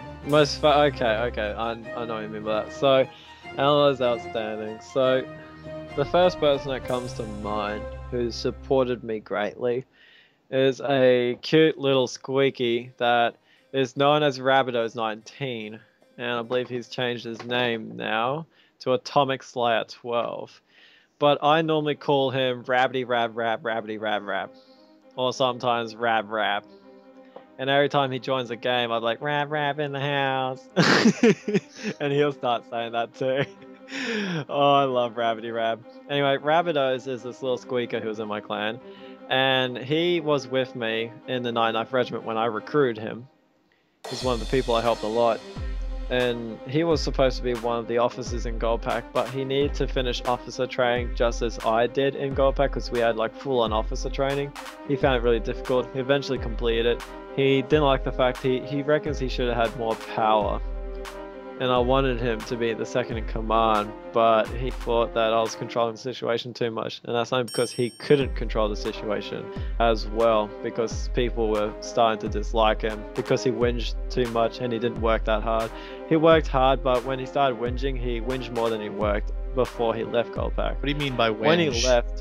know what you mean by that. So, allies outstanding. So, the first person that comes to mind who supported me greatly is a cute little squeaky that is known as Rabbitoes19, and I believe he's changed his name now to Atomic Slayer 12. But I normally call him Rabbity Rab Rab Rabbity Rab Rab, or sometimes Rab Rab. And every time he joins a game, I'm like, Rab Rab in the house. And he'll start saying that too. Oh, I love Rabbity Rab. Anyway, Rabbitoes is this little squeaker who was in my clan. And he was with me in the 99th Regiment when I recruited him. He's one of the people I helped a lot. and he was supposed to be one of the officers in Goldpack, but he needed to finish officer training just as I did in Goldpack, because we had like full-on officer training. He found it really difficult. He eventually completed it. He didn't like the fact he reckons he should have had more power, and I wanted him to be the second in command, but he thought that I was controlling the situation too much, and that's only because he couldn't control the situation as well, because people were starting to dislike him because he whinged too much and he didn't work that hard. He worked hard, but when he started whinging, he whinged more than he worked before he left Goldpack. What do you mean by whinge? When he left,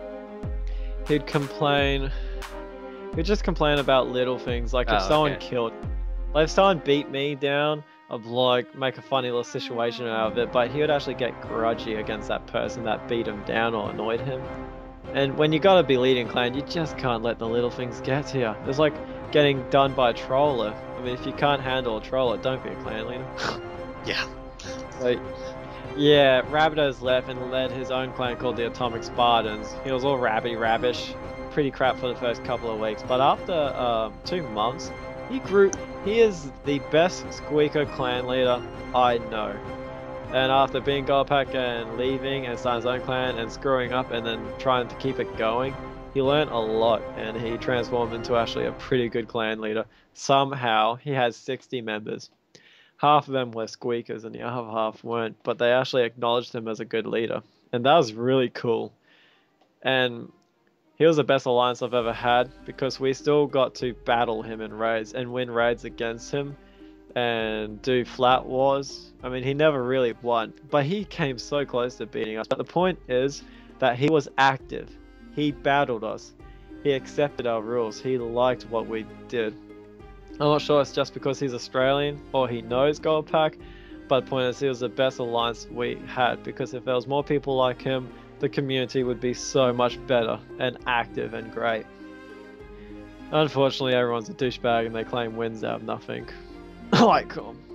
he'd complain. He'd just complain about little things, like if someone killed, like if someone beat me down, I'd like make a funny little situation out of it, but he would actually get grudgy against that person that beat him down or annoyed him. And when you gotta be leading clan, you just can't let the little things get to you. It's like getting done by a troller. I mean, if you can't handle a troller, don't be a clan leader. Yeah. Like, yeah, Rabbitohs left and led his own clan called the Atomic Spartans. He was all rabbish, pretty crap for the first couple of weeks, but after 2 months, he grew. He is the best Squeaker clan leader I know. And after being Goldpack and leaving and starting his own clan and screwing up and then trying to keep it going, he learned a lot and he transformed into actually a pretty good clan leader. Somehow, he has 60 members. Half of them were Squeakers and the other half weren't, but they actually acknowledged him as a good leader. And that was really cool. And he was the best alliance I've ever had, because we still got to battle him in raids and win raids against him and do flat wars. I mean, he never really won, but he came so close to beating us. But the point is that he was active. He battled us. He accepted our rules. He liked what we did. I'm not sure it's just because he's Australian or he knows Goldpack, but the point is he was the best alliance we had, because if there was more people like him, the community would be so much better and active and great. Unfortunately, everyone's a douchebag and they claim wins out of nothing. Like,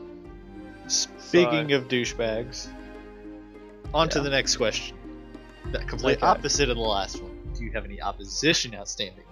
Speaking of douchebags, on to the next question. The complete opposite of the last one. Do you have any opposition outstanding?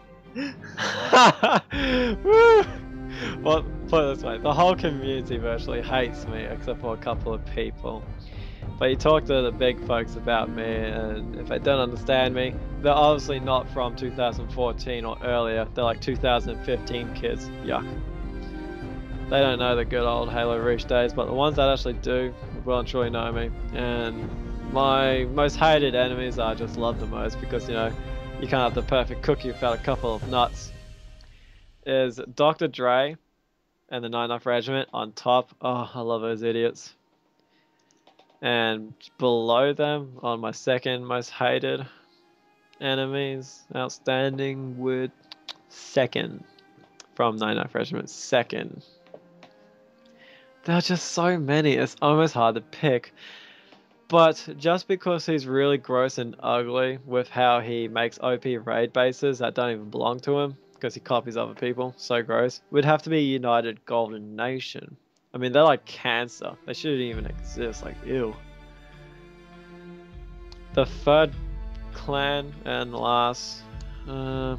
Well, put it this way, the whole community virtually hates me except for a couple of people. But you talk to the big folks about me, and if they don't understand me, they're obviously not from 2014 or earlier. They're like 2015 kids. Yuck. They don't know the good old Halo Reach days, but the ones that actually do well and truly know me. And my most hated enemies I just love the most, because, you know, you can't have the perfect cookie without a couple of nuts, is Dr. Dre and the 99th Regiment on top. Oh, I love those idiots. And below them, on my second most hated enemies, outstanding, would second from 99th Regiment, second. There are just so many, it's almost hard to pick. But just because he's really gross and ugly with how he makes OP raid bases that don't even belong to him, because he copies other people, so gross, would have to be United Golden Nation. I mean, they're like cancer. They shouldn't even exist, like, ew. The third clan and last, I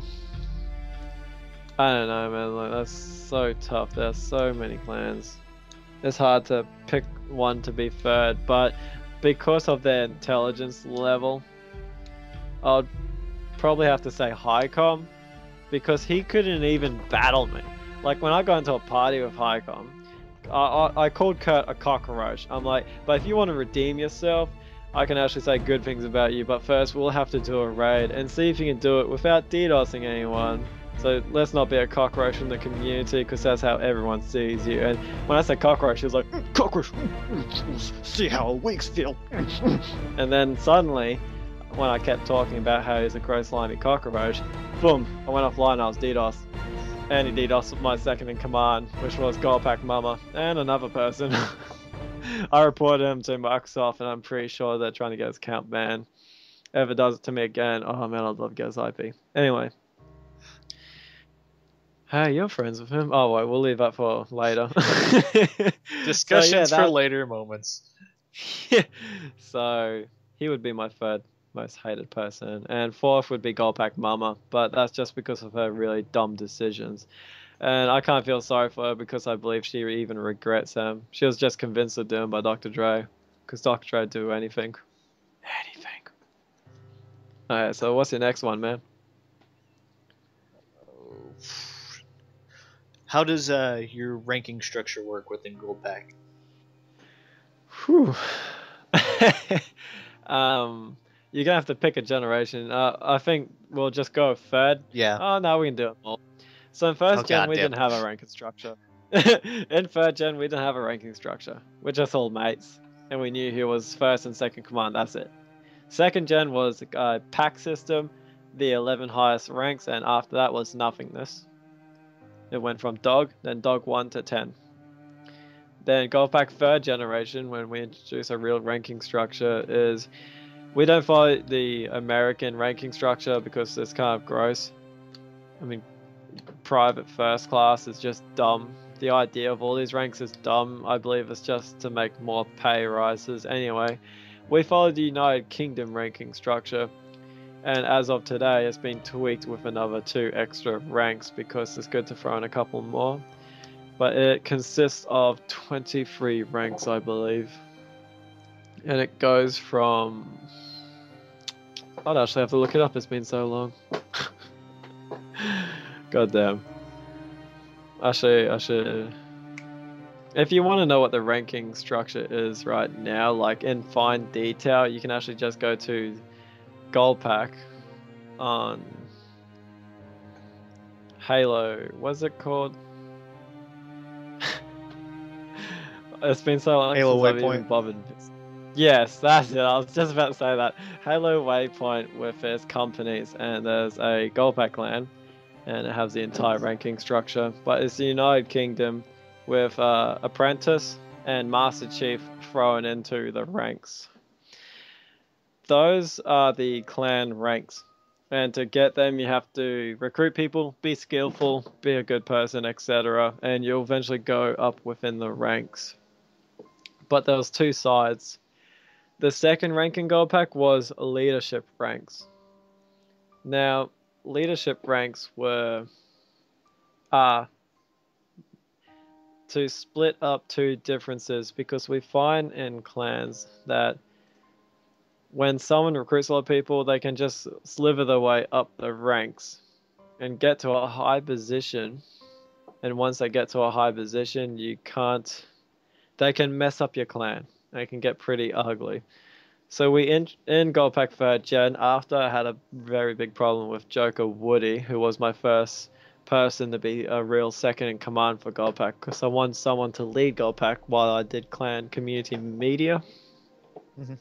don't know, man, like, that's so tough. There's so many clans. It's hard to pick one to be third, but because of their intelligence level, I'd probably have to say Highcom, because he couldn't even battle me. Like, when I got into a party with Highcom, I called Kurt a cockroach. I'm like, but if you want to redeem yourself, I can actually say good things about you, but first we'll have to do a raid and see if you can do it without DDoSing anyone. So let's not be a cockroach in the community, because that's how everyone sees you. And when I said cockroach, he was like, cockroach, see how weaks feel. And then suddenly, when I kept talking about how he's a gross slimy cockroach, boom, I went offline and I was DDoS. And he DDoSed my second in command, which was Goldpack Mama, and another person. I reported him to Microsoft, and I'm pretty sure they're trying to get his account banned. Ever does it to me again, oh man, I'd love to get his IP. Anyway. Hey, you're friends with him? Oh, wait, we'll leave that for later. Discussions for later moments. Yeah. So, he would be my third most hated person, and fourth would be Goldpack Mama, but that's just because of her really dumb decisions. And I can't feel sorry for her because I believe she even regrets him. She was just convinced of doing by Dr. Dre. Because Dr. Dre would do anything. Anything. Alright, so what's your next one, man? How does your ranking structure work within Gold Pack? Whew. You're gonna have to pick a generation. I think we'll just go third. Yeah. Oh no, we can do it all. So in first gen we goddamn. didn't have a ranking structure. In third gen we didn't have a ranking structure. We're just all mates, and we knew who was first and second command. That's it. Second gen was a pack system, the 11 highest ranks, and after that was nothingness. It went from dog, then dog 1 to 10. Then Gold Pack third generation, when we introduce a real ranking structure, is we don't follow the American ranking structure because it's kind of gross. I mean, private first class is just dumb. The idea of all these ranks is dumb. I believe it's just to make more pay rises. Anyway, we follow the United Kingdom ranking structure, and as of today it's been tweaked with another 2 extra ranks because it's good to throw in a couple more. But it consists of 23 ranks, I believe. And it goes from... I'd actually have to look it up, it's been so long. God damn. I should... If you want to know what the ranking structure is right now, like in fine detail, you can actually just go to Gold Pack on Halo. What's it called? It's been so long Halo since I've Waypoint. even bothered. Yes, that's it. I was just about to say that. Halo Waypoint with its companies, and there's a Gold Pack clan, and it has the entire ranking structure. But it's the United Kingdom with Apprentice and Master Chief thrown into the ranks. Those are the clan ranks. And to get them, you have to recruit people, be skillful, be a good person, etc. And you'll eventually go up within the ranks. But there was 2 sides. The second rank in Gold Pack was leadership ranks. Now, leadership ranks were to split up 2 differences, because we find in clans that when someone recruits a lot of people, they can just sliver their way up the ranks and get to a high position. And once they get to a high position, they can mess up your clan. They can get pretty ugly. So we in Gold Pack 3rd Gen, after I had a very big problem with Joker Woody, who was my first person to be a real second in command for Gold Pack, because I wanted someone to lead Gold Pack while I did clan community media. Mm-hmm.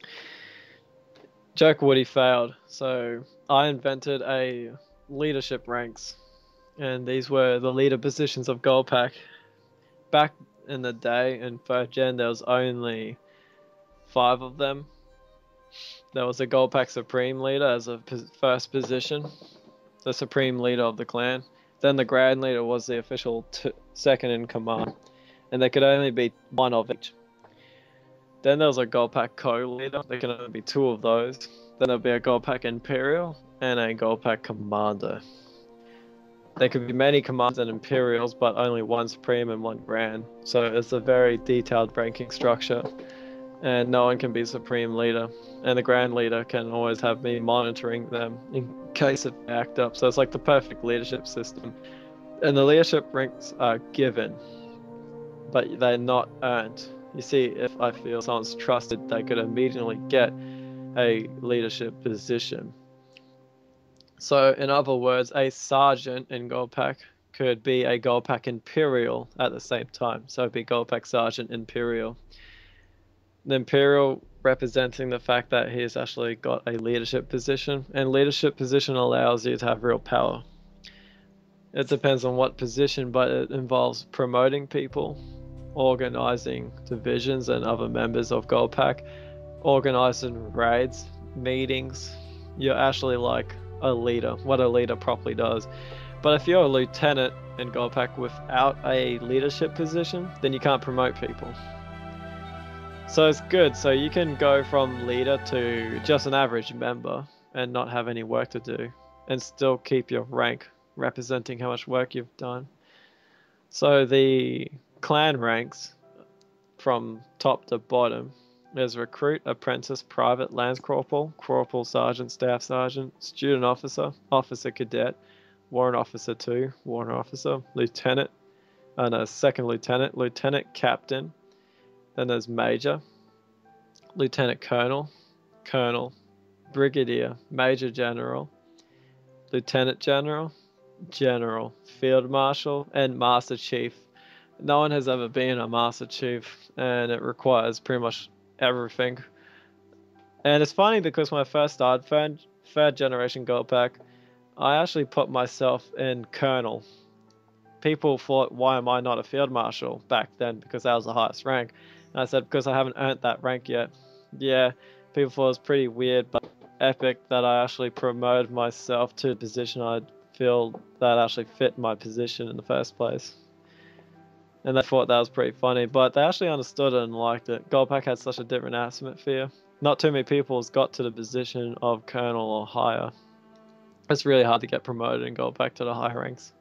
Joker Woody failed, so I invented a leadership ranks, and these were the leader positions of Gold Pack. Back in the day in 3rd Gen, there was only 5 of them. There was a Gold Pack Supreme Leader as a first position, the Supreme Leader of the clan. Then the Grand Leader was the official second in command, and there could only be 1 of each. Then there was a Gold Pack Co-Leader, there can only be 2 of those. Then there'll be a Gold Pack Imperial and a Gold Pack Commander. There could be many Commanders and Imperials, but only 1 Supreme and 1 Grand. So it's a very detailed ranking structure, and no one can be Supreme Leader. And the Grand Leader can always have me monitoring them in case if they act up. So it's like the perfect leadership system. And the leadership ranks are given, but they're not earned. You see, if I feel someone's trusted, they could immediately get a leadership position. So in other words, a sergeant in Gold Pack could be a Gold Pack Imperial at the same time. So it'd be Gold Pack Sergeant Imperial. The Imperial representing the fact that he's actually got a leadership position, and leadership position allows you to have real power. It depends on what position, but it involves promoting people, organizing divisions and other members of Gold Pack, organizing raids, meetings. You're actually like a leader, what a leader properly does. But if you're a lieutenant in Gold Pack without a leadership position, then you can't promote people. So it's good, so you can go from leader to just an average member and not have any work to do, and still keep your rank representing how much work you've done. So the clan ranks from top to bottom is recruit, apprentice, private, lance corporal, corporal, sergeant, staff sergeant, student officer, officer cadet, warrant officer 2, warrant officer, lieutenant, and a second lieutenant, lieutenant captain, then there's major, lieutenant colonel, colonel, brigadier, major general, lieutenant general, general, field marshal, and master chief. No one has ever been a master chief, and it requires pretty much everything. And it's funny because when I first started third generation Gold Pack, I actually put myself in colonel. People thought, why am I not a field marshal back then, because that was the highest rank. And I said, because I haven't earned that rank yet. Yeah, people thought it was pretty weird, but epic that I actually promoted myself to a position I feel that actually fit my position in the first place. And they thought that was pretty funny, but they actually understood it and liked it. Gold Pack had such a different atmosphere. Not too many people got to the position of colonel or higher. It's really hard to get promoted in Gold Pack to the higher ranks.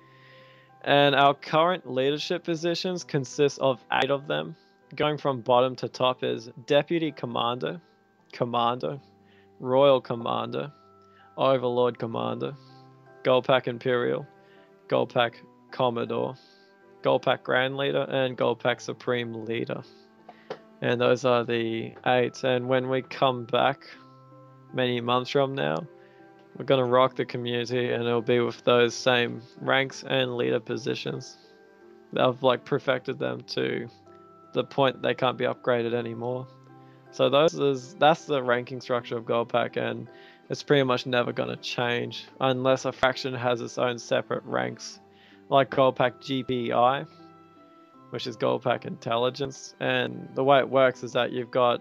And our current leadership positions consist of 8 of them. Going from bottom to top is Deputy Commander, Commander, Royal Commander, Overlord Commander, Gold Pack Imperial, Gold Pack Commodore, Gold Pack Grand Leader, and Gold Pack Supreme Leader. And those are the 8. And when we come back many months from now, we're going to rock the community, and it'll be with those same ranks and leader positions. I've like perfected them to the point they can't be upgraded anymore. So that's the ranking structure of Gold Pack, and it's pretty much never going to change unless a faction has its own separate ranks, like Gold Pack GPI, which is Gold Pack Intelligence. And the way it works is that you've got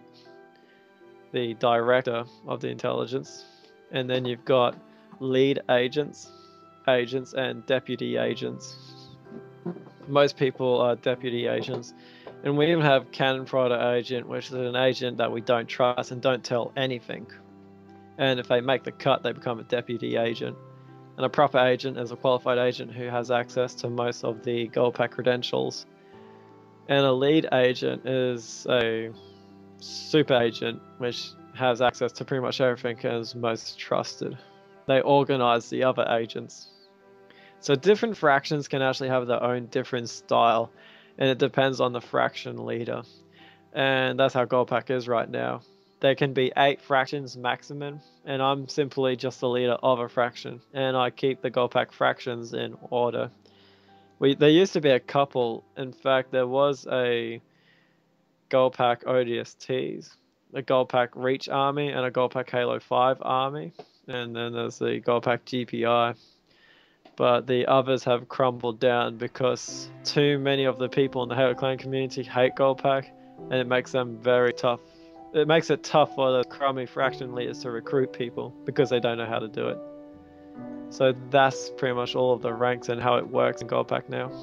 the director of the intelligence, and then you've got lead agents, and deputy agents. Most people are deputy agents, and we even have cannon fodder agent, which is an agent that we don't trust and don't tell anything. And if they make the cut, they become a deputy agent. And a proper agent is a qualified agent who has access to most of the Gold Pack credentials. And a lead agent is a super agent, which has access to pretty much everything and is most trusted. They organize the other agents. So different fractions can actually have their own different style, and it depends on the fraction leader. And that's how Gold Pack is right now. There can be 8 fractions maximum, and I'm simply just the leader of a fraction, and I keep the Gold Pack fractions in order. There used to be a couple. In fact, there was a Gold Pack ODSTs, a Gold Pack Reach Army, and a Gold Pack Halo 5 Army, and then there's the Gold Pack GPI. But the others have crumbled down because too many of the people in the Halo Clan community hate Gold Pack, and it makes them very tough. It makes it tough for the crummy fraction leaders to recruit people because they don't know how to do it. So that's pretty much all of the ranks and how it works in Gold Pack now.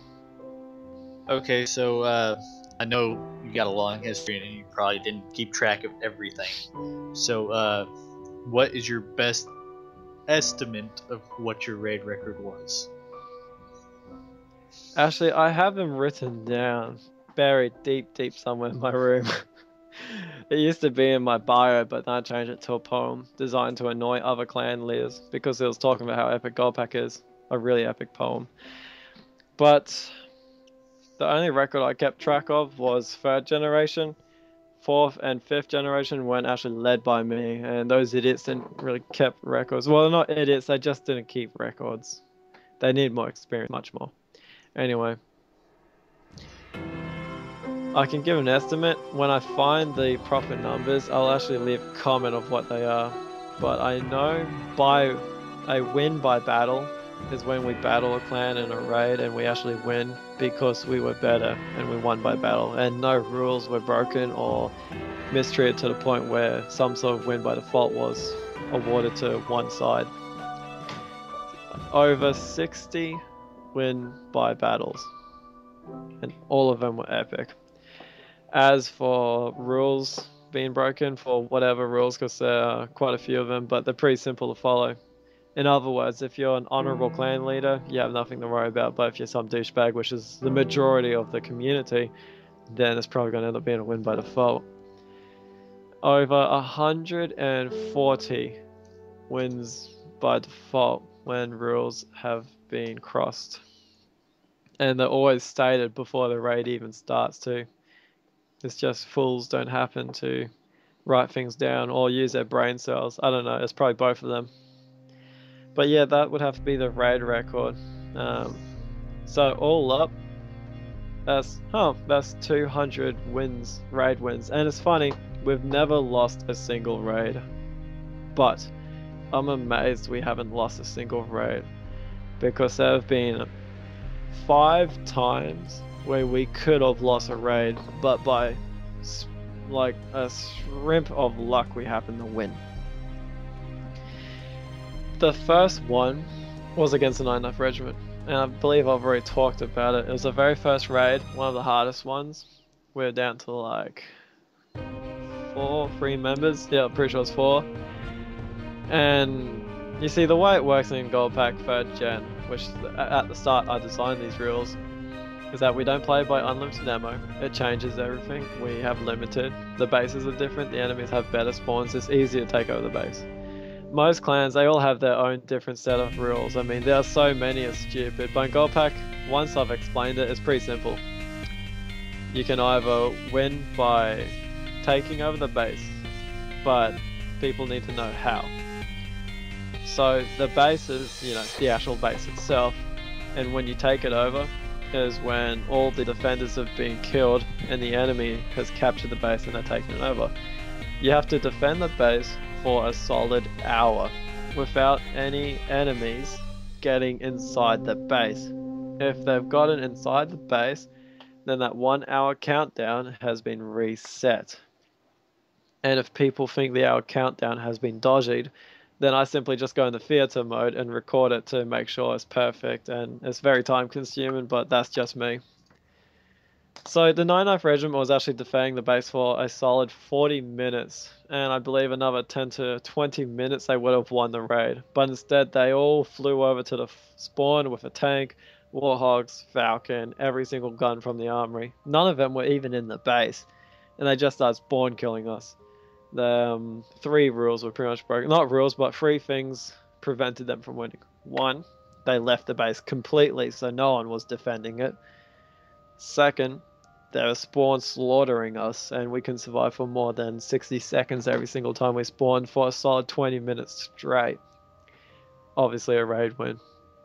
Okay, so I know you got a long history and you probably didn't keep track of everything. So what is your best estimate of what your raid record was? Actually, I have them written down, buried deep somewhere in my room. It used to be in my bio, but then I changed it to a poem designed to annoy other clan leaders because it was talking about how epic Gold Pack is. A really epic poem. But the only record I kept track of was 3rd generation. 4th and 5th generation weren't actually led by me, and those idiots didn't really keep records. Well, not idiots, they just didn't keep records. They need more experience, much more. Anyway, I can give an estimate. When I find the proper numbers, I'll actually leave a comment of what they are. But I know by a win by battle is when we battle a clan in a raid and we actually win because we were better and we won by battle, and no rules were broken or mistreated to the point where some sort of win by default was awarded to one side. Over 60 win by battles, and all of them were epic. As for rules being broken, for whatever rules, because there are quite a few of them, but they're pretty simple to follow. In other words, if you're an honorable clan leader, you have nothing to worry about. But if you're some douchebag, which is the majority of the community, then it's probably going to end up being a win by default. Over 140 wins by default when rules have been crossed. And they're always stated before the raid even starts too. It's just fools don't happen to write things down or use their brain cells. I don't know, it's probably both of them. But yeah, that would have to be the raid record. So all up, that's 200 wins, raid wins. And it's funny, we've never lost a single raid. But I'm amazed we haven't lost a single raid, because there have been 5 times where we could have lost a raid, but by like a shrimp of luck we happened to win. The first one was against the 99th Regiment, and I believe I've already talked about it. It was the very first raid, one of the hardest ones. We're down to like 3 members. Yeah, I'm pretty sure it's 4. And you see, the way it works in Goldpack 3rd Gen, which at the start I designed these rules, is that we don't play by unlimited ammo. It changes everything. We have limited. The bases are different. The enemies have better spawns. It's easy to take over the base. Most clans, they all have their own different set of rules. I mean, there are so many, it's stupid. But in Goldpack, once I've explained it, it's pretty simple. You can either win by taking over the base, but people need to know how. So the base is, you know, the actual base itself, and when you take it over is when all the defenders have been killed and the enemy has captured the base and they're taking it over. You have to defend the base for a solid hour without any enemies getting inside the base. If they've gotten inside the base, then that 1 hour countdown has been reset. And if people think the hour countdown has been dodged, then I simply just go into theater mode and record it to make sure it's perfect, and it's very time consuming, but that's just me. So the 99th Regiment was actually defending the base for a solid 40 minutes, and I believe another 10 to 20 minutes they would have won the raid, but instead they all flew over to the spawn with a tank, warthogs, falcon, every single gun from the armory. None of them were even in the base, and they just started spawn killing us. The 3 rules were pretty much broken. Not rules, but 3 things prevented them from winning. 1, they left the base completely, so no one was defending it. 2nd, they were spawn slaughtering us, and we couldn't survive for more than 60 seconds every single time we spawned for a solid 20 minutes straight. Obviously a raid win.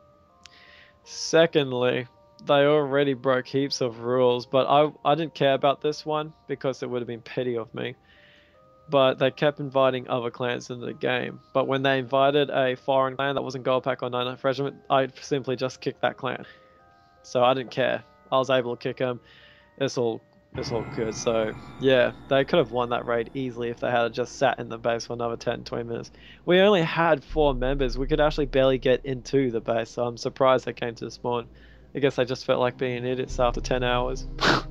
Secondly, they already broke heaps of rules, but I didn't care about this one because it would have been petty of me. But they kept inviting other clans into the game. But when they invited a foreign clan that wasn't Goldpack or 99th Regiment, I simply just kicked that clan. So I didn't care. I was able to kick them. It's all good. So yeah, they could have won that raid easily if they had just sat in the base for another 10-20 minutes. We only had 4 members. We could actually barely get into the base, so I'm surprised they came to the spawn. I guess they just felt like being idiots after 10 hours.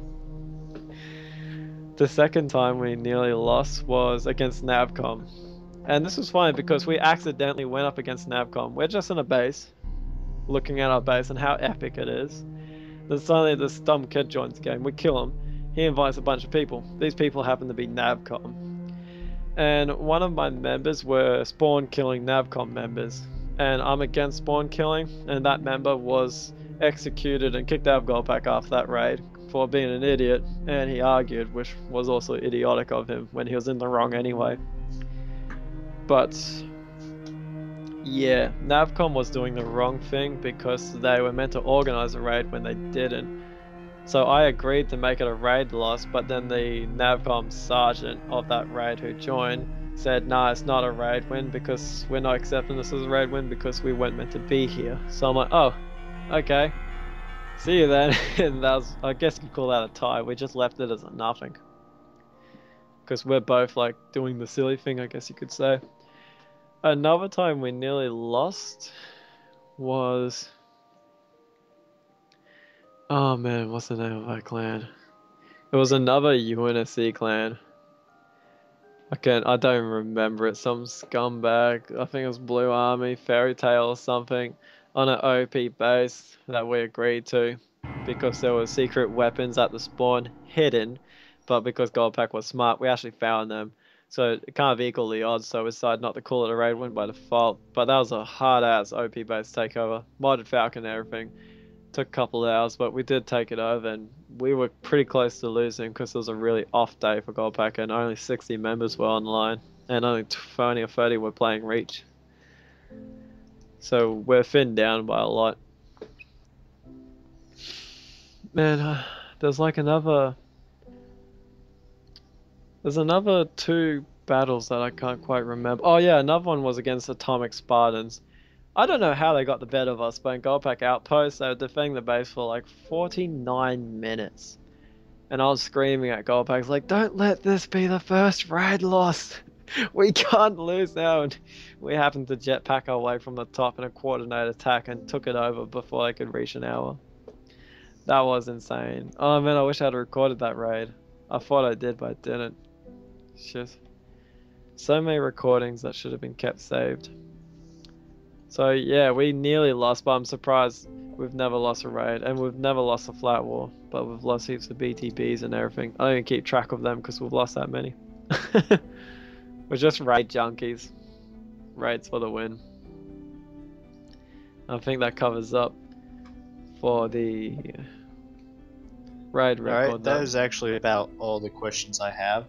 The second time we nearly lost was against Navcom. And this was funny because we accidentally went up against Navcom. We're just in a base, looking at our base and how epic it is. Then suddenly this dumb kid joins the game. We kill him. He invites a bunch of people. These people happen to be Navcom. And one of my members were spawn killing Navcom members. And I'm against spawn killing, and that member was executed and kicked out of Goldpack after that raid for being an idiot, and he argued, which was also idiotic of him when he was in the wrong anyway. But yeah, Navcom was doing the wrong thing because they were meant to organize a raid when they didn't. So I agreed to make it a raid loss, but then the Navcom sergeant of that raid who joined said, nah, it's not a raid win because we're not accepting this as a raid win because we weren't meant to be here. So I'm like, oh, okay. See you then. And that was, I guess you could call that a tie. We just left it as a nothing. Because we're both like doing the silly thing, I guess you could say. Another time we nearly lost was... oh man, what's the name of that clan? It was another UNSC clan. I don't even remember it. Some scumbag. I think it was Blue Army, Fairy Tale or something, on an OP base that we agreed to, because there were secret weapons at the spawn hidden, but because Goldpack was smart, we actually found them. So it kind of equaled the odds. So we decided not to call it a raid win by default. But that was a hard ass OP base takeover. Modded Falcon and everything. Took a couple of hours, but we did take it over, and we were pretty close to losing because it was a really off day for Goldpack, and only 60 members were online, and only 20 or 30 were playing Reach. So we're thinned down by a lot. Man, there's another 2 battles that I can't quite remember. Oh yeah, another one was against Atomic Spartans. I don't know how they got the better of us, but in Goldpack Outpost, they were defending the base for like 49 minutes. And I was screaming at Goldpack, like, don't let this be the first raid loss. We can't lose now. And we happened to jetpack our way from the top in a coordinated attack and took it over before they could reach an hour. That was insane. Oh man, I wish I had recorded that raid. I thought I did, but I didn't. Shit. So many recordings that should have been kept saved. So yeah, we nearly lost, but I'm surprised we've never lost a raid, and we've never lost a flat war, but we've lost heaps of BTBs and everything. I don't even keep track of them because we've lost that many. We're just raid junkies. Raids for the win. I think that covers up for the raid record. Alright, that is actually about all the questions I have.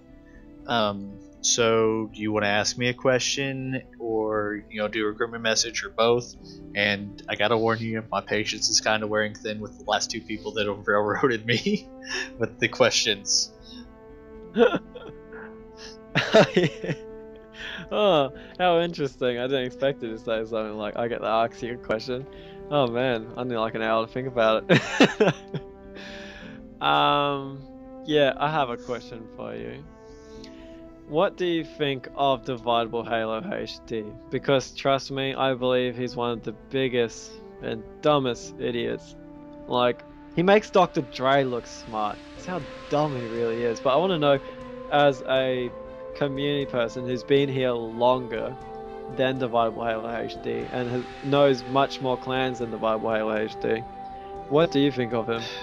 So do you want to ask me a question, or do a recruitment message, or both? And I gotta warn you, my patience is kind of wearing thin with the last 2 people that have railroaded me with the questions. Oh, how interesting. I didn't expect you to say something like, I get to ask you a question. Oh man, I need like an hour to think about it. Yeah, I have a question for you. What do you think of Dividable Halo HD? Because trust me, I believe he's one of the biggest and dumbest idiots. Like, he makes Dr. Dre look smart. That's how dumb he really is. But I want to know, as a community person who's been here longer than Dividable Halo HD and knows much more clans than Dividable Halo HD, what do you think of him?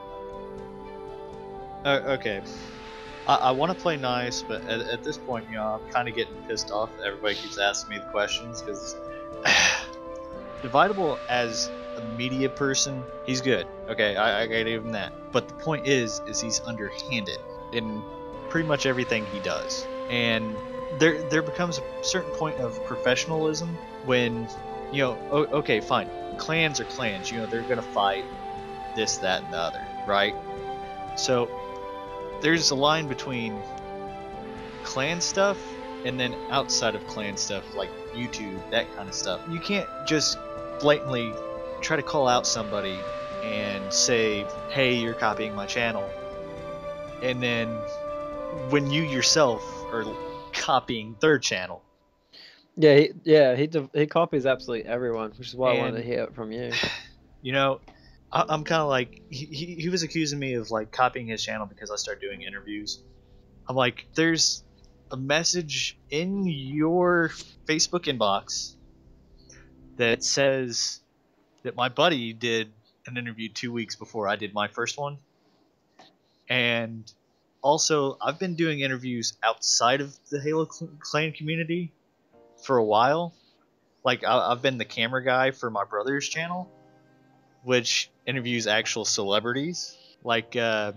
Okay. I want to play nice, but at this point, I'm kind of getting pissed off that everybody keeps asking me the questions, because Dividable as a media person, he's good. Okay, I gotta give him that. But the point is he's underhanded in pretty much everything he does. And there becomes a certain point of professionalism when, okay, fine. Clans are clans, they're gonna fight this, that, and the other, right? So there's a line between clan stuff and then outside of clan stuff, like YouTube, that kind of stuff. You can't just blatantly try to call out somebody and say, hey, you're copying my channel, and then when you yourself are copying their channel. Yeah, he copies absolutely everyone, which is why I wanted to hear it from you. I'm kind of like, he was accusing me of like copying his channel because I started doing interviews. I'm like, there's a message in your Facebook inbox that says that my buddy did an interview 2 weeks before I did my first one. And also, I've been doing interviews outside of the Halo clan community for a while. Like, I've been the camera guy for my brother's channel, which interviews actual celebrities, like but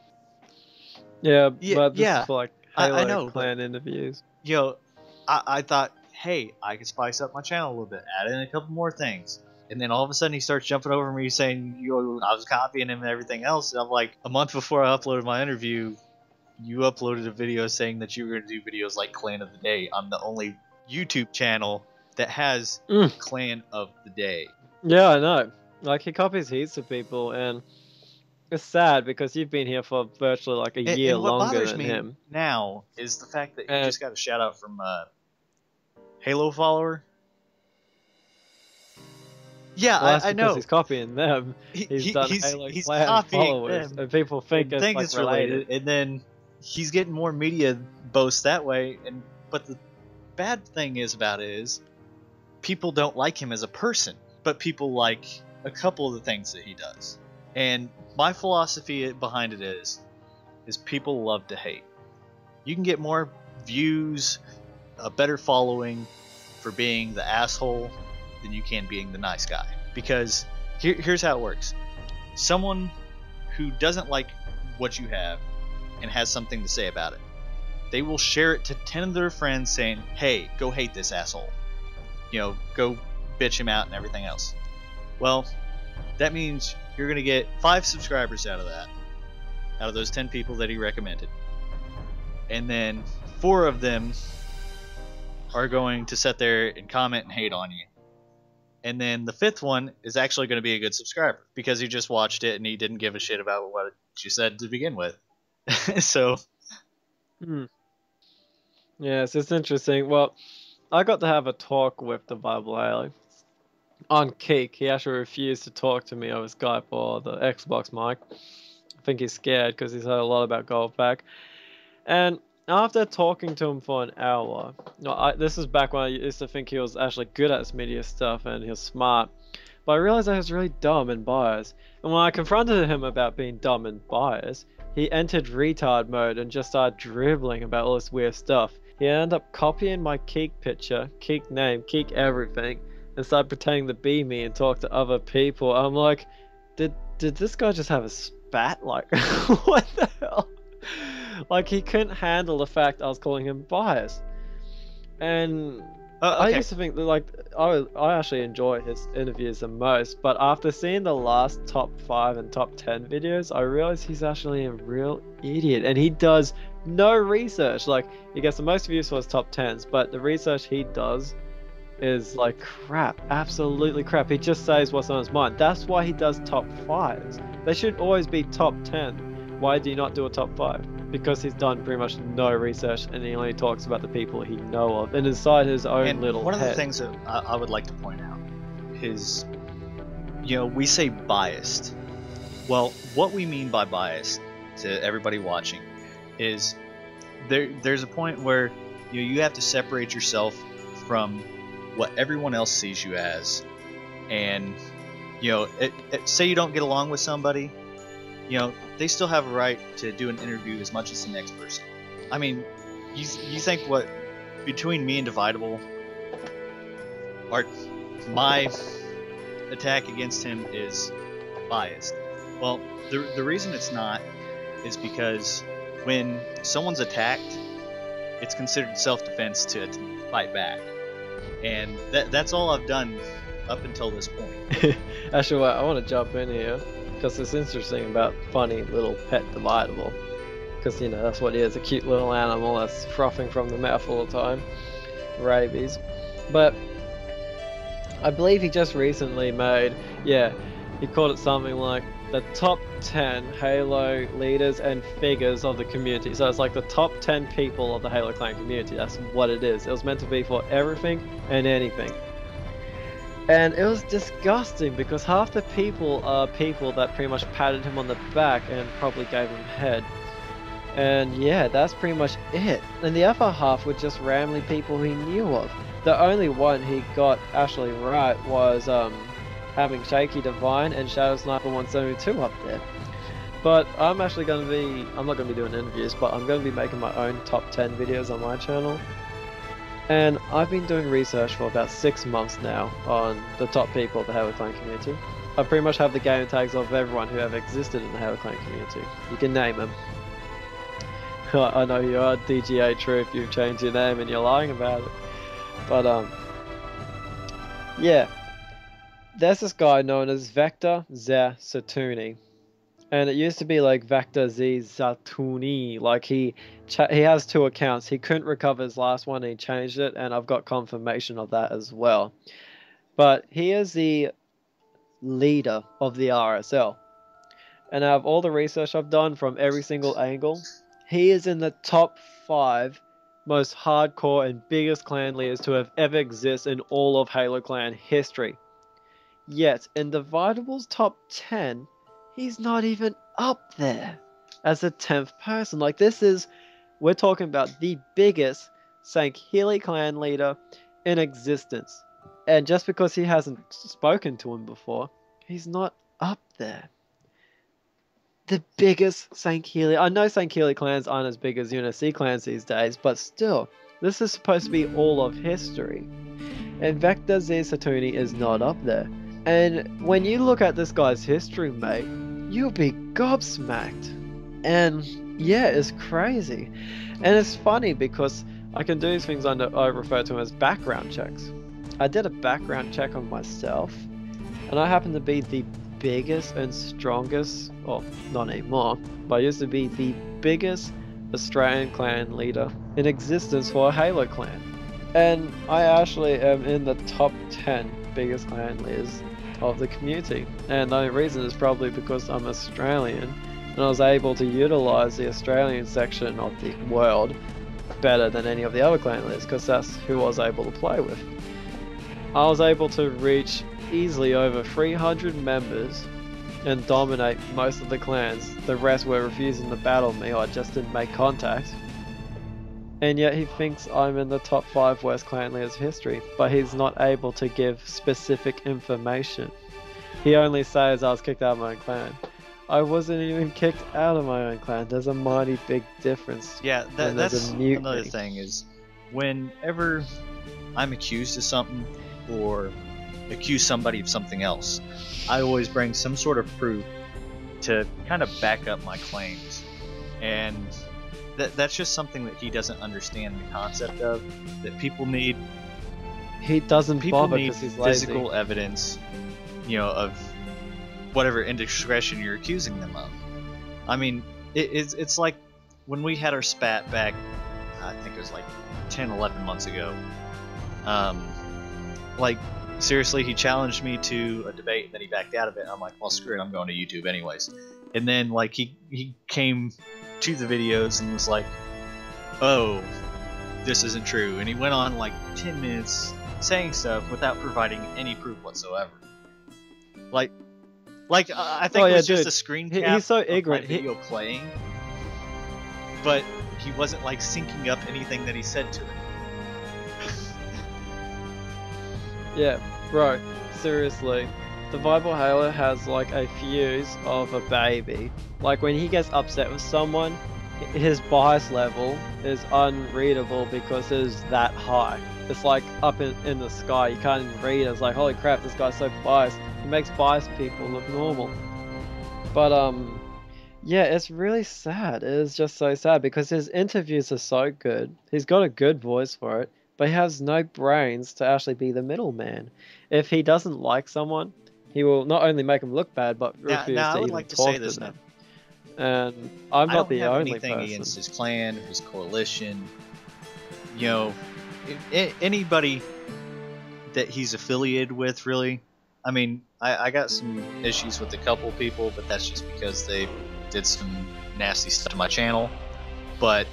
this is for like Halo I know, clan interviews. I thought, hey, I could spice up my channel a little bit, add in a couple more things, and then all of a sudden he starts jumping over me saying, I was copying him and everything else. And I'm like, a month before I uploaded my interview, you uploaded a video saying that you were going to do videos like Clan of the Day. I'm the only YouTube channel that has Clan of the Day. Yeah, I know. Like, he copies heaps of people, and it's sad because you've been here for virtually like a year longer than him. Now is the fact that you just got a shout out from Halo follower. Yeah, well, that's I because know. he's copying them. He's done Halo clan followers, them. And people think it's like related. And then he's getting more media boasts that way. But the bad thing is about it is people don't like him as a person, but people like a couple of the things that he does. And my philosophy behind it is people love to hate. You can get more views, a better following for being the asshole than you can being the nice guy. Because here's how it works. Someone who doesn't like what you have and has something to say about it, they will share it to 10 of their friends saying, hey, go hate this asshole. Go bitch him out and everything else. Well, that means you're going to get 5 subscribers out of those 10 people that he recommended. And then 4 of them are going to sit there and comment and hate on you. And then the 5th one is actually going to be a good subscriber because he just watched it and he didn't give a shit about what you said to begin with. So. Yes, it's interesting. Well, I got to have a talk with the Bible Halo on Keek. He actually refused to talk to me over Skype or the Xbox mic. I think he's scared because he's heard a lot about Goldpack. And after talking to him for an hour, this is back when I used to think he was actually good at his media stuff and he was smart, but I realized I was really dumb and biased. And when I confronted him about being dumb and biased, he entered retard mode and just started dribbling about all this weird stuff. He ended up copying my Keek picture, Keek name, Keek everything, and started pretending to be me and talk to other people. I'm like, did this guy just have a spat? Like, what the hell? Like, he couldn't handle the fact I was calling him biased. And I used to think that, like, I actually enjoy his interviews the most, but after seeing the last top 5 and top 10 videos, I realized he's actually a real idiot, and he does no research. Like, he gets the most views for his top 10s, but the research he does is like crap, absolutely crap. He just says what's on his mind. That's why he does top 5s. They should always be top 10. Why do you not do a top 5? Because he's done pretty much no research and he only talks about the people he know of and inside his own little one head. Of the things that I would like to point out is, we say biased. Well, what we mean by biased to everybody watching is there's a point where you have to separate yourself from what everyone else sees you as, and say you don't get along with somebody, they still have a right to do an interview as much as the next person. I mean, you think what between me and Dividable, my attack against him is biased? Well, the reason it's not is because when someone's attacked, it's considered self-defense to fight back, and that's all I've done up until this point. Actually, I want to jump in here because it's interesting about funny little pet Dividable, because that's what he is, a cute little animal that's frothing from the mouth all the time, rabies. But I believe he just recently made, he called it something like the top 10 Halo leaders and figures of the community. So it's like the top 10 people of the Halo Clan community. That's what it is. It was meant to be for everything and anything. And it was disgusting because half the people are people that pretty much patted him on the back and probably gave him head. And that's pretty much it. And the other half were just randomly people he knew of. The only one he got actually right was having Shaky Divine and Shadow Sniper 172 up there. But I'm not going to be doing interviews, but I'm going to be making my own top 10 videos on my channel. And I've been doing research for about 6 months now on the top people of the Halo Clan community. I pretty much have the game tags of everyone who have existed in the Halo Clan community. You can name them. I know you are DGA Truth, you've changed your name and you're lying about it. But there's this guy known as Vector Z Satuni, and it used to be like Vector Z Satuni. Like he has 2 accounts. He couldn't recover his last one and he changed it, and I've got confirmation of that as well. But he is the leader of the RSL, and out of all the research I've done from every single angle, he is in the top 5 most hardcore and biggest clan leaders to have ever existed in all of Halo Clan history. Yet, in Dividable's top 10, he's not even up there. as a 10th person. Like, we're talking about the biggest St. Healy clan leader in existence. And just because he hasn't spoken to him before, he's not up there. The biggest St. Healy. I know St. Healy clans aren't as big as UNSC clans these days, but still, this is supposed to be all of history. And Vector Z Satuni is not up there. And when you look at this guy's history, mate, you'll be gobsmacked. And yeah, it's crazy. And it's funny because I can do these things I refer to as background checks. I did a background check on myself, and I happen to be the biggest and strongest, well, not anymore, but I used to be the biggest Australian clan leader in existence for a Halo clan. And I actually am in the top 10 biggest clan leaders of the community. And the only reason is probably because I'm Australian, and I was able to utilize the Australian section of the world better than any of the other clan leaders, because that's who I was able to play with. I was able to reach easily over 300 members and dominate most of the clans. The rest were refusing to battle me, or just didn't make contact. And yet he thinks I'm in the top 5 worst clan leaders history, but he's not able to give specific information. He only says I was kicked out of my own clan. I wasn't even kicked out of my own clan. There's a mighty big difference. Yeah, that's another thing, is whenever I'm accused of something or accuse somebody of something else, I always bring some sort of proof to kind of back up my claims. And that's just something that he doesn't understand the concept of, that people need. He doesn't bother need because he's lazy. Physical evidence, of whatever indiscretion you're accusing them of. I mean, it's like when we had our spat back, I think it was like 10, 11 months ago. Like, seriously, he challenged me to a debate, and then he backed out of it. I'm like, well, screw it, I'm going to YouTube anyways. And then, like, he came to the videos and was like, oh, this isn't true. And he went on like 10 minutes saying stuff without providing any proof whatsoever. Like I think it was just a screen cap he's so of ignorant. my video playing, but he wasn't like syncing up anything that he said to it. Yeah, bro, seriously. The Bible Halo has like a fuse of a baby. Like, when he gets upset with someone, his bias level is unreadable because it is that high. It's like up in the sky, you can't even read it. It's like, holy crap, this guy's so biased. He makes biased people look normal. But yeah, it's really sad. It is just so sad because his interviews are so good. He's got a good voice for it, but he has no brains to actually be the middleman. If he doesn't like someone, he will not only make them look bad, but refuse to I would even like to talk say to this them. now. And I'm I not don't the have only anything person. against his clan, his coalition. Anybody that he's affiliated with, really. I mean, I got some issues with a couple people, but that's just because they did some nasty stuff to my channel. But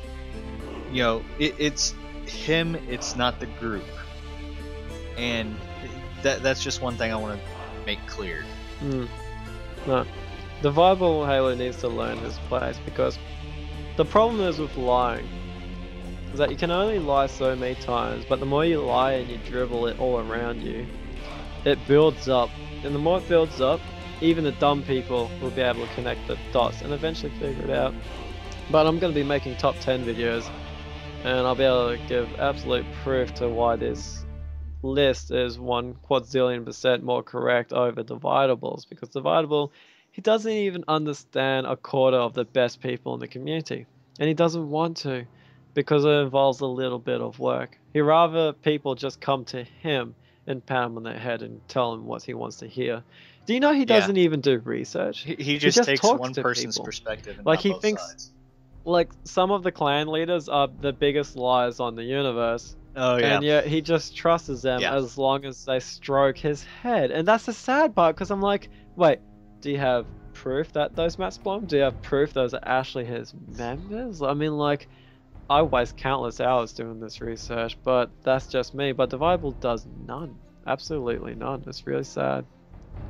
it's him, it's not the group, and that's just one thing I want to make clear. No. The Bible Halo needs to learn his place, because the problem is with lying is that you can only lie so many times, but the more you lie and you dribble it all around you, it builds up. And the more it builds up, even the dumb people will be able to connect the dots and eventually figure it out. But I'm going to be making top 10 videos, and I'll be able to give absolute proof to why this list is 1 quadzillion% more correct over Dividable, because Dividable, he doesn't even understand a quarter of the best people in the community, and he doesn't want to, because it involves a little bit of work. He'd rather people just come to him and pat him on their head and tell him what he wants to hear. Do you know he doesn't even do research? He just takes talks one to person's people. perspective and Like, not he both thinks sides. like some of the clan leaders are the biggest liars on the universe. Oh yeah. And yet he just trusts them as long as they stroke his head. And that's the sad part, because I'm like, wait, do you have proof that those maps belong? Do you have proof those are actually his members? I mean, like, I waste countless hours doing this research, but that's just me. But Dividable does none. Absolutely none. It's really sad.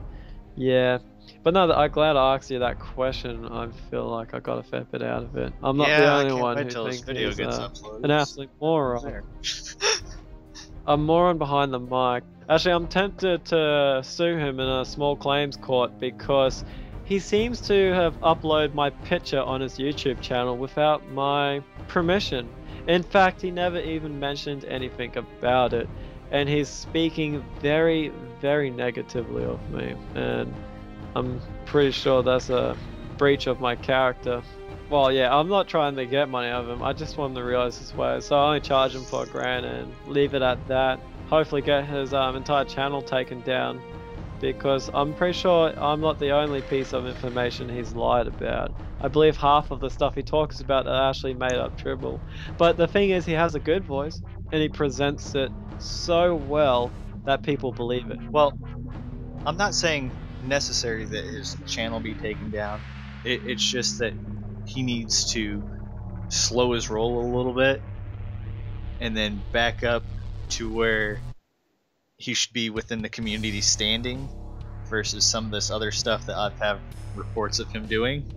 Yeah, but no, I'm glad I asked you that question. I feel like I got a fair bit out of it. I'm not the Yeah, I only can't one wait who till this thinks video he's gets uploaded. an absolute moron. A moron behind the mic. Actually, I'm tempted to sue him in a small claims court because he seems to have uploaded my picture on his YouTube channel without my permission. In fact, he never even mentioned anything about it, and he's speaking very, very negatively of me, and I'm pretty sure that's a breach of my character. Well, yeah, I'm not trying to get money out of him. I just want him to realize his ways. So I only charge him for $1,000 and leave it at that. Hopefully get his entire channel taken down, because I'm pretty sure I'm not the only piece of information he's lied about. I believe half of the stuff he talks about are actually made up dribble. But the thing is, he has a good voice and he presents it so well that people believe it. Well, I'm not saying necessary that his channel be taken down. It's just that he needs to slow his roll a little bit and then back up to where he should be within the community standing versus some of this other stuff that I've have reports of him doing.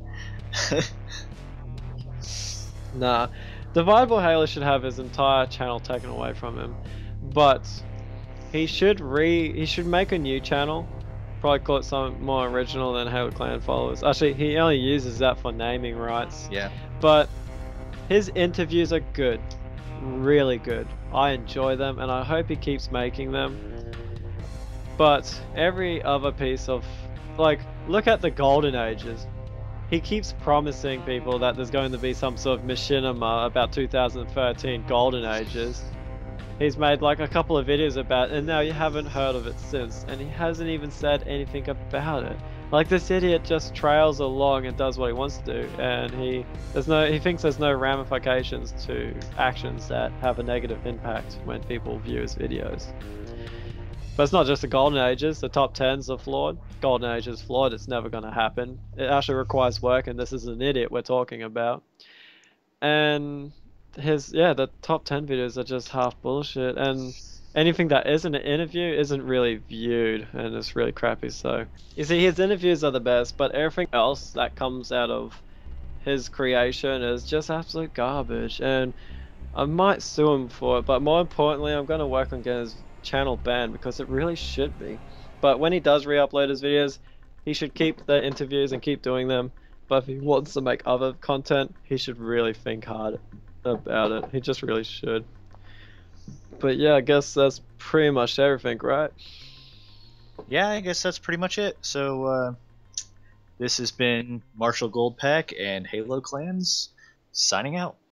Nah, Divisible Halo should have his entire channel taken away from him, but he should make a new channel. Probably call it something more original than Halo Clan Followers. Actually, he only uses that for naming rights. Yeah. But his interviews are good, really good. I enjoy them, and I hope he keeps making them. But every other piece of, like, look at the Golden Ages. He keeps promising people that there's going to be some sort of machinima about 2013 Golden Ages. He's made like a couple of videos about it, and now you haven't heard of it since, and he hasn't even said anything about it. Like, this idiot just trails along and does what he wants to do, and he thinks there's no ramifications to actions that have a negative impact when people view his videos. But it's not just the Golden Ages, the top 10s are flawed. Golden Age is flawed, it's never going to happen. It actually requires work, and this is an idiot we're talking about. And the top 10 videos are just half bullshit, and anything that isn't an interview isn't really viewed, and it's really crappy. So you see, his interviews are the best, but everything else that comes out of his creation is just absolute garbage, and I might sue him for it, but more importantly, I'm going to work on getting his channel banned, because it really should be. But when he does re-upload his videos, he should keep the interviews and keep doing them. But if he wants to make other content, he should really think hard about it. He just really should. But yeah, I guess that's pretty much everything, right? Yeah, I guess that's pretty much it. So, this has been Marshall Goldpack and Halo Clans signing out.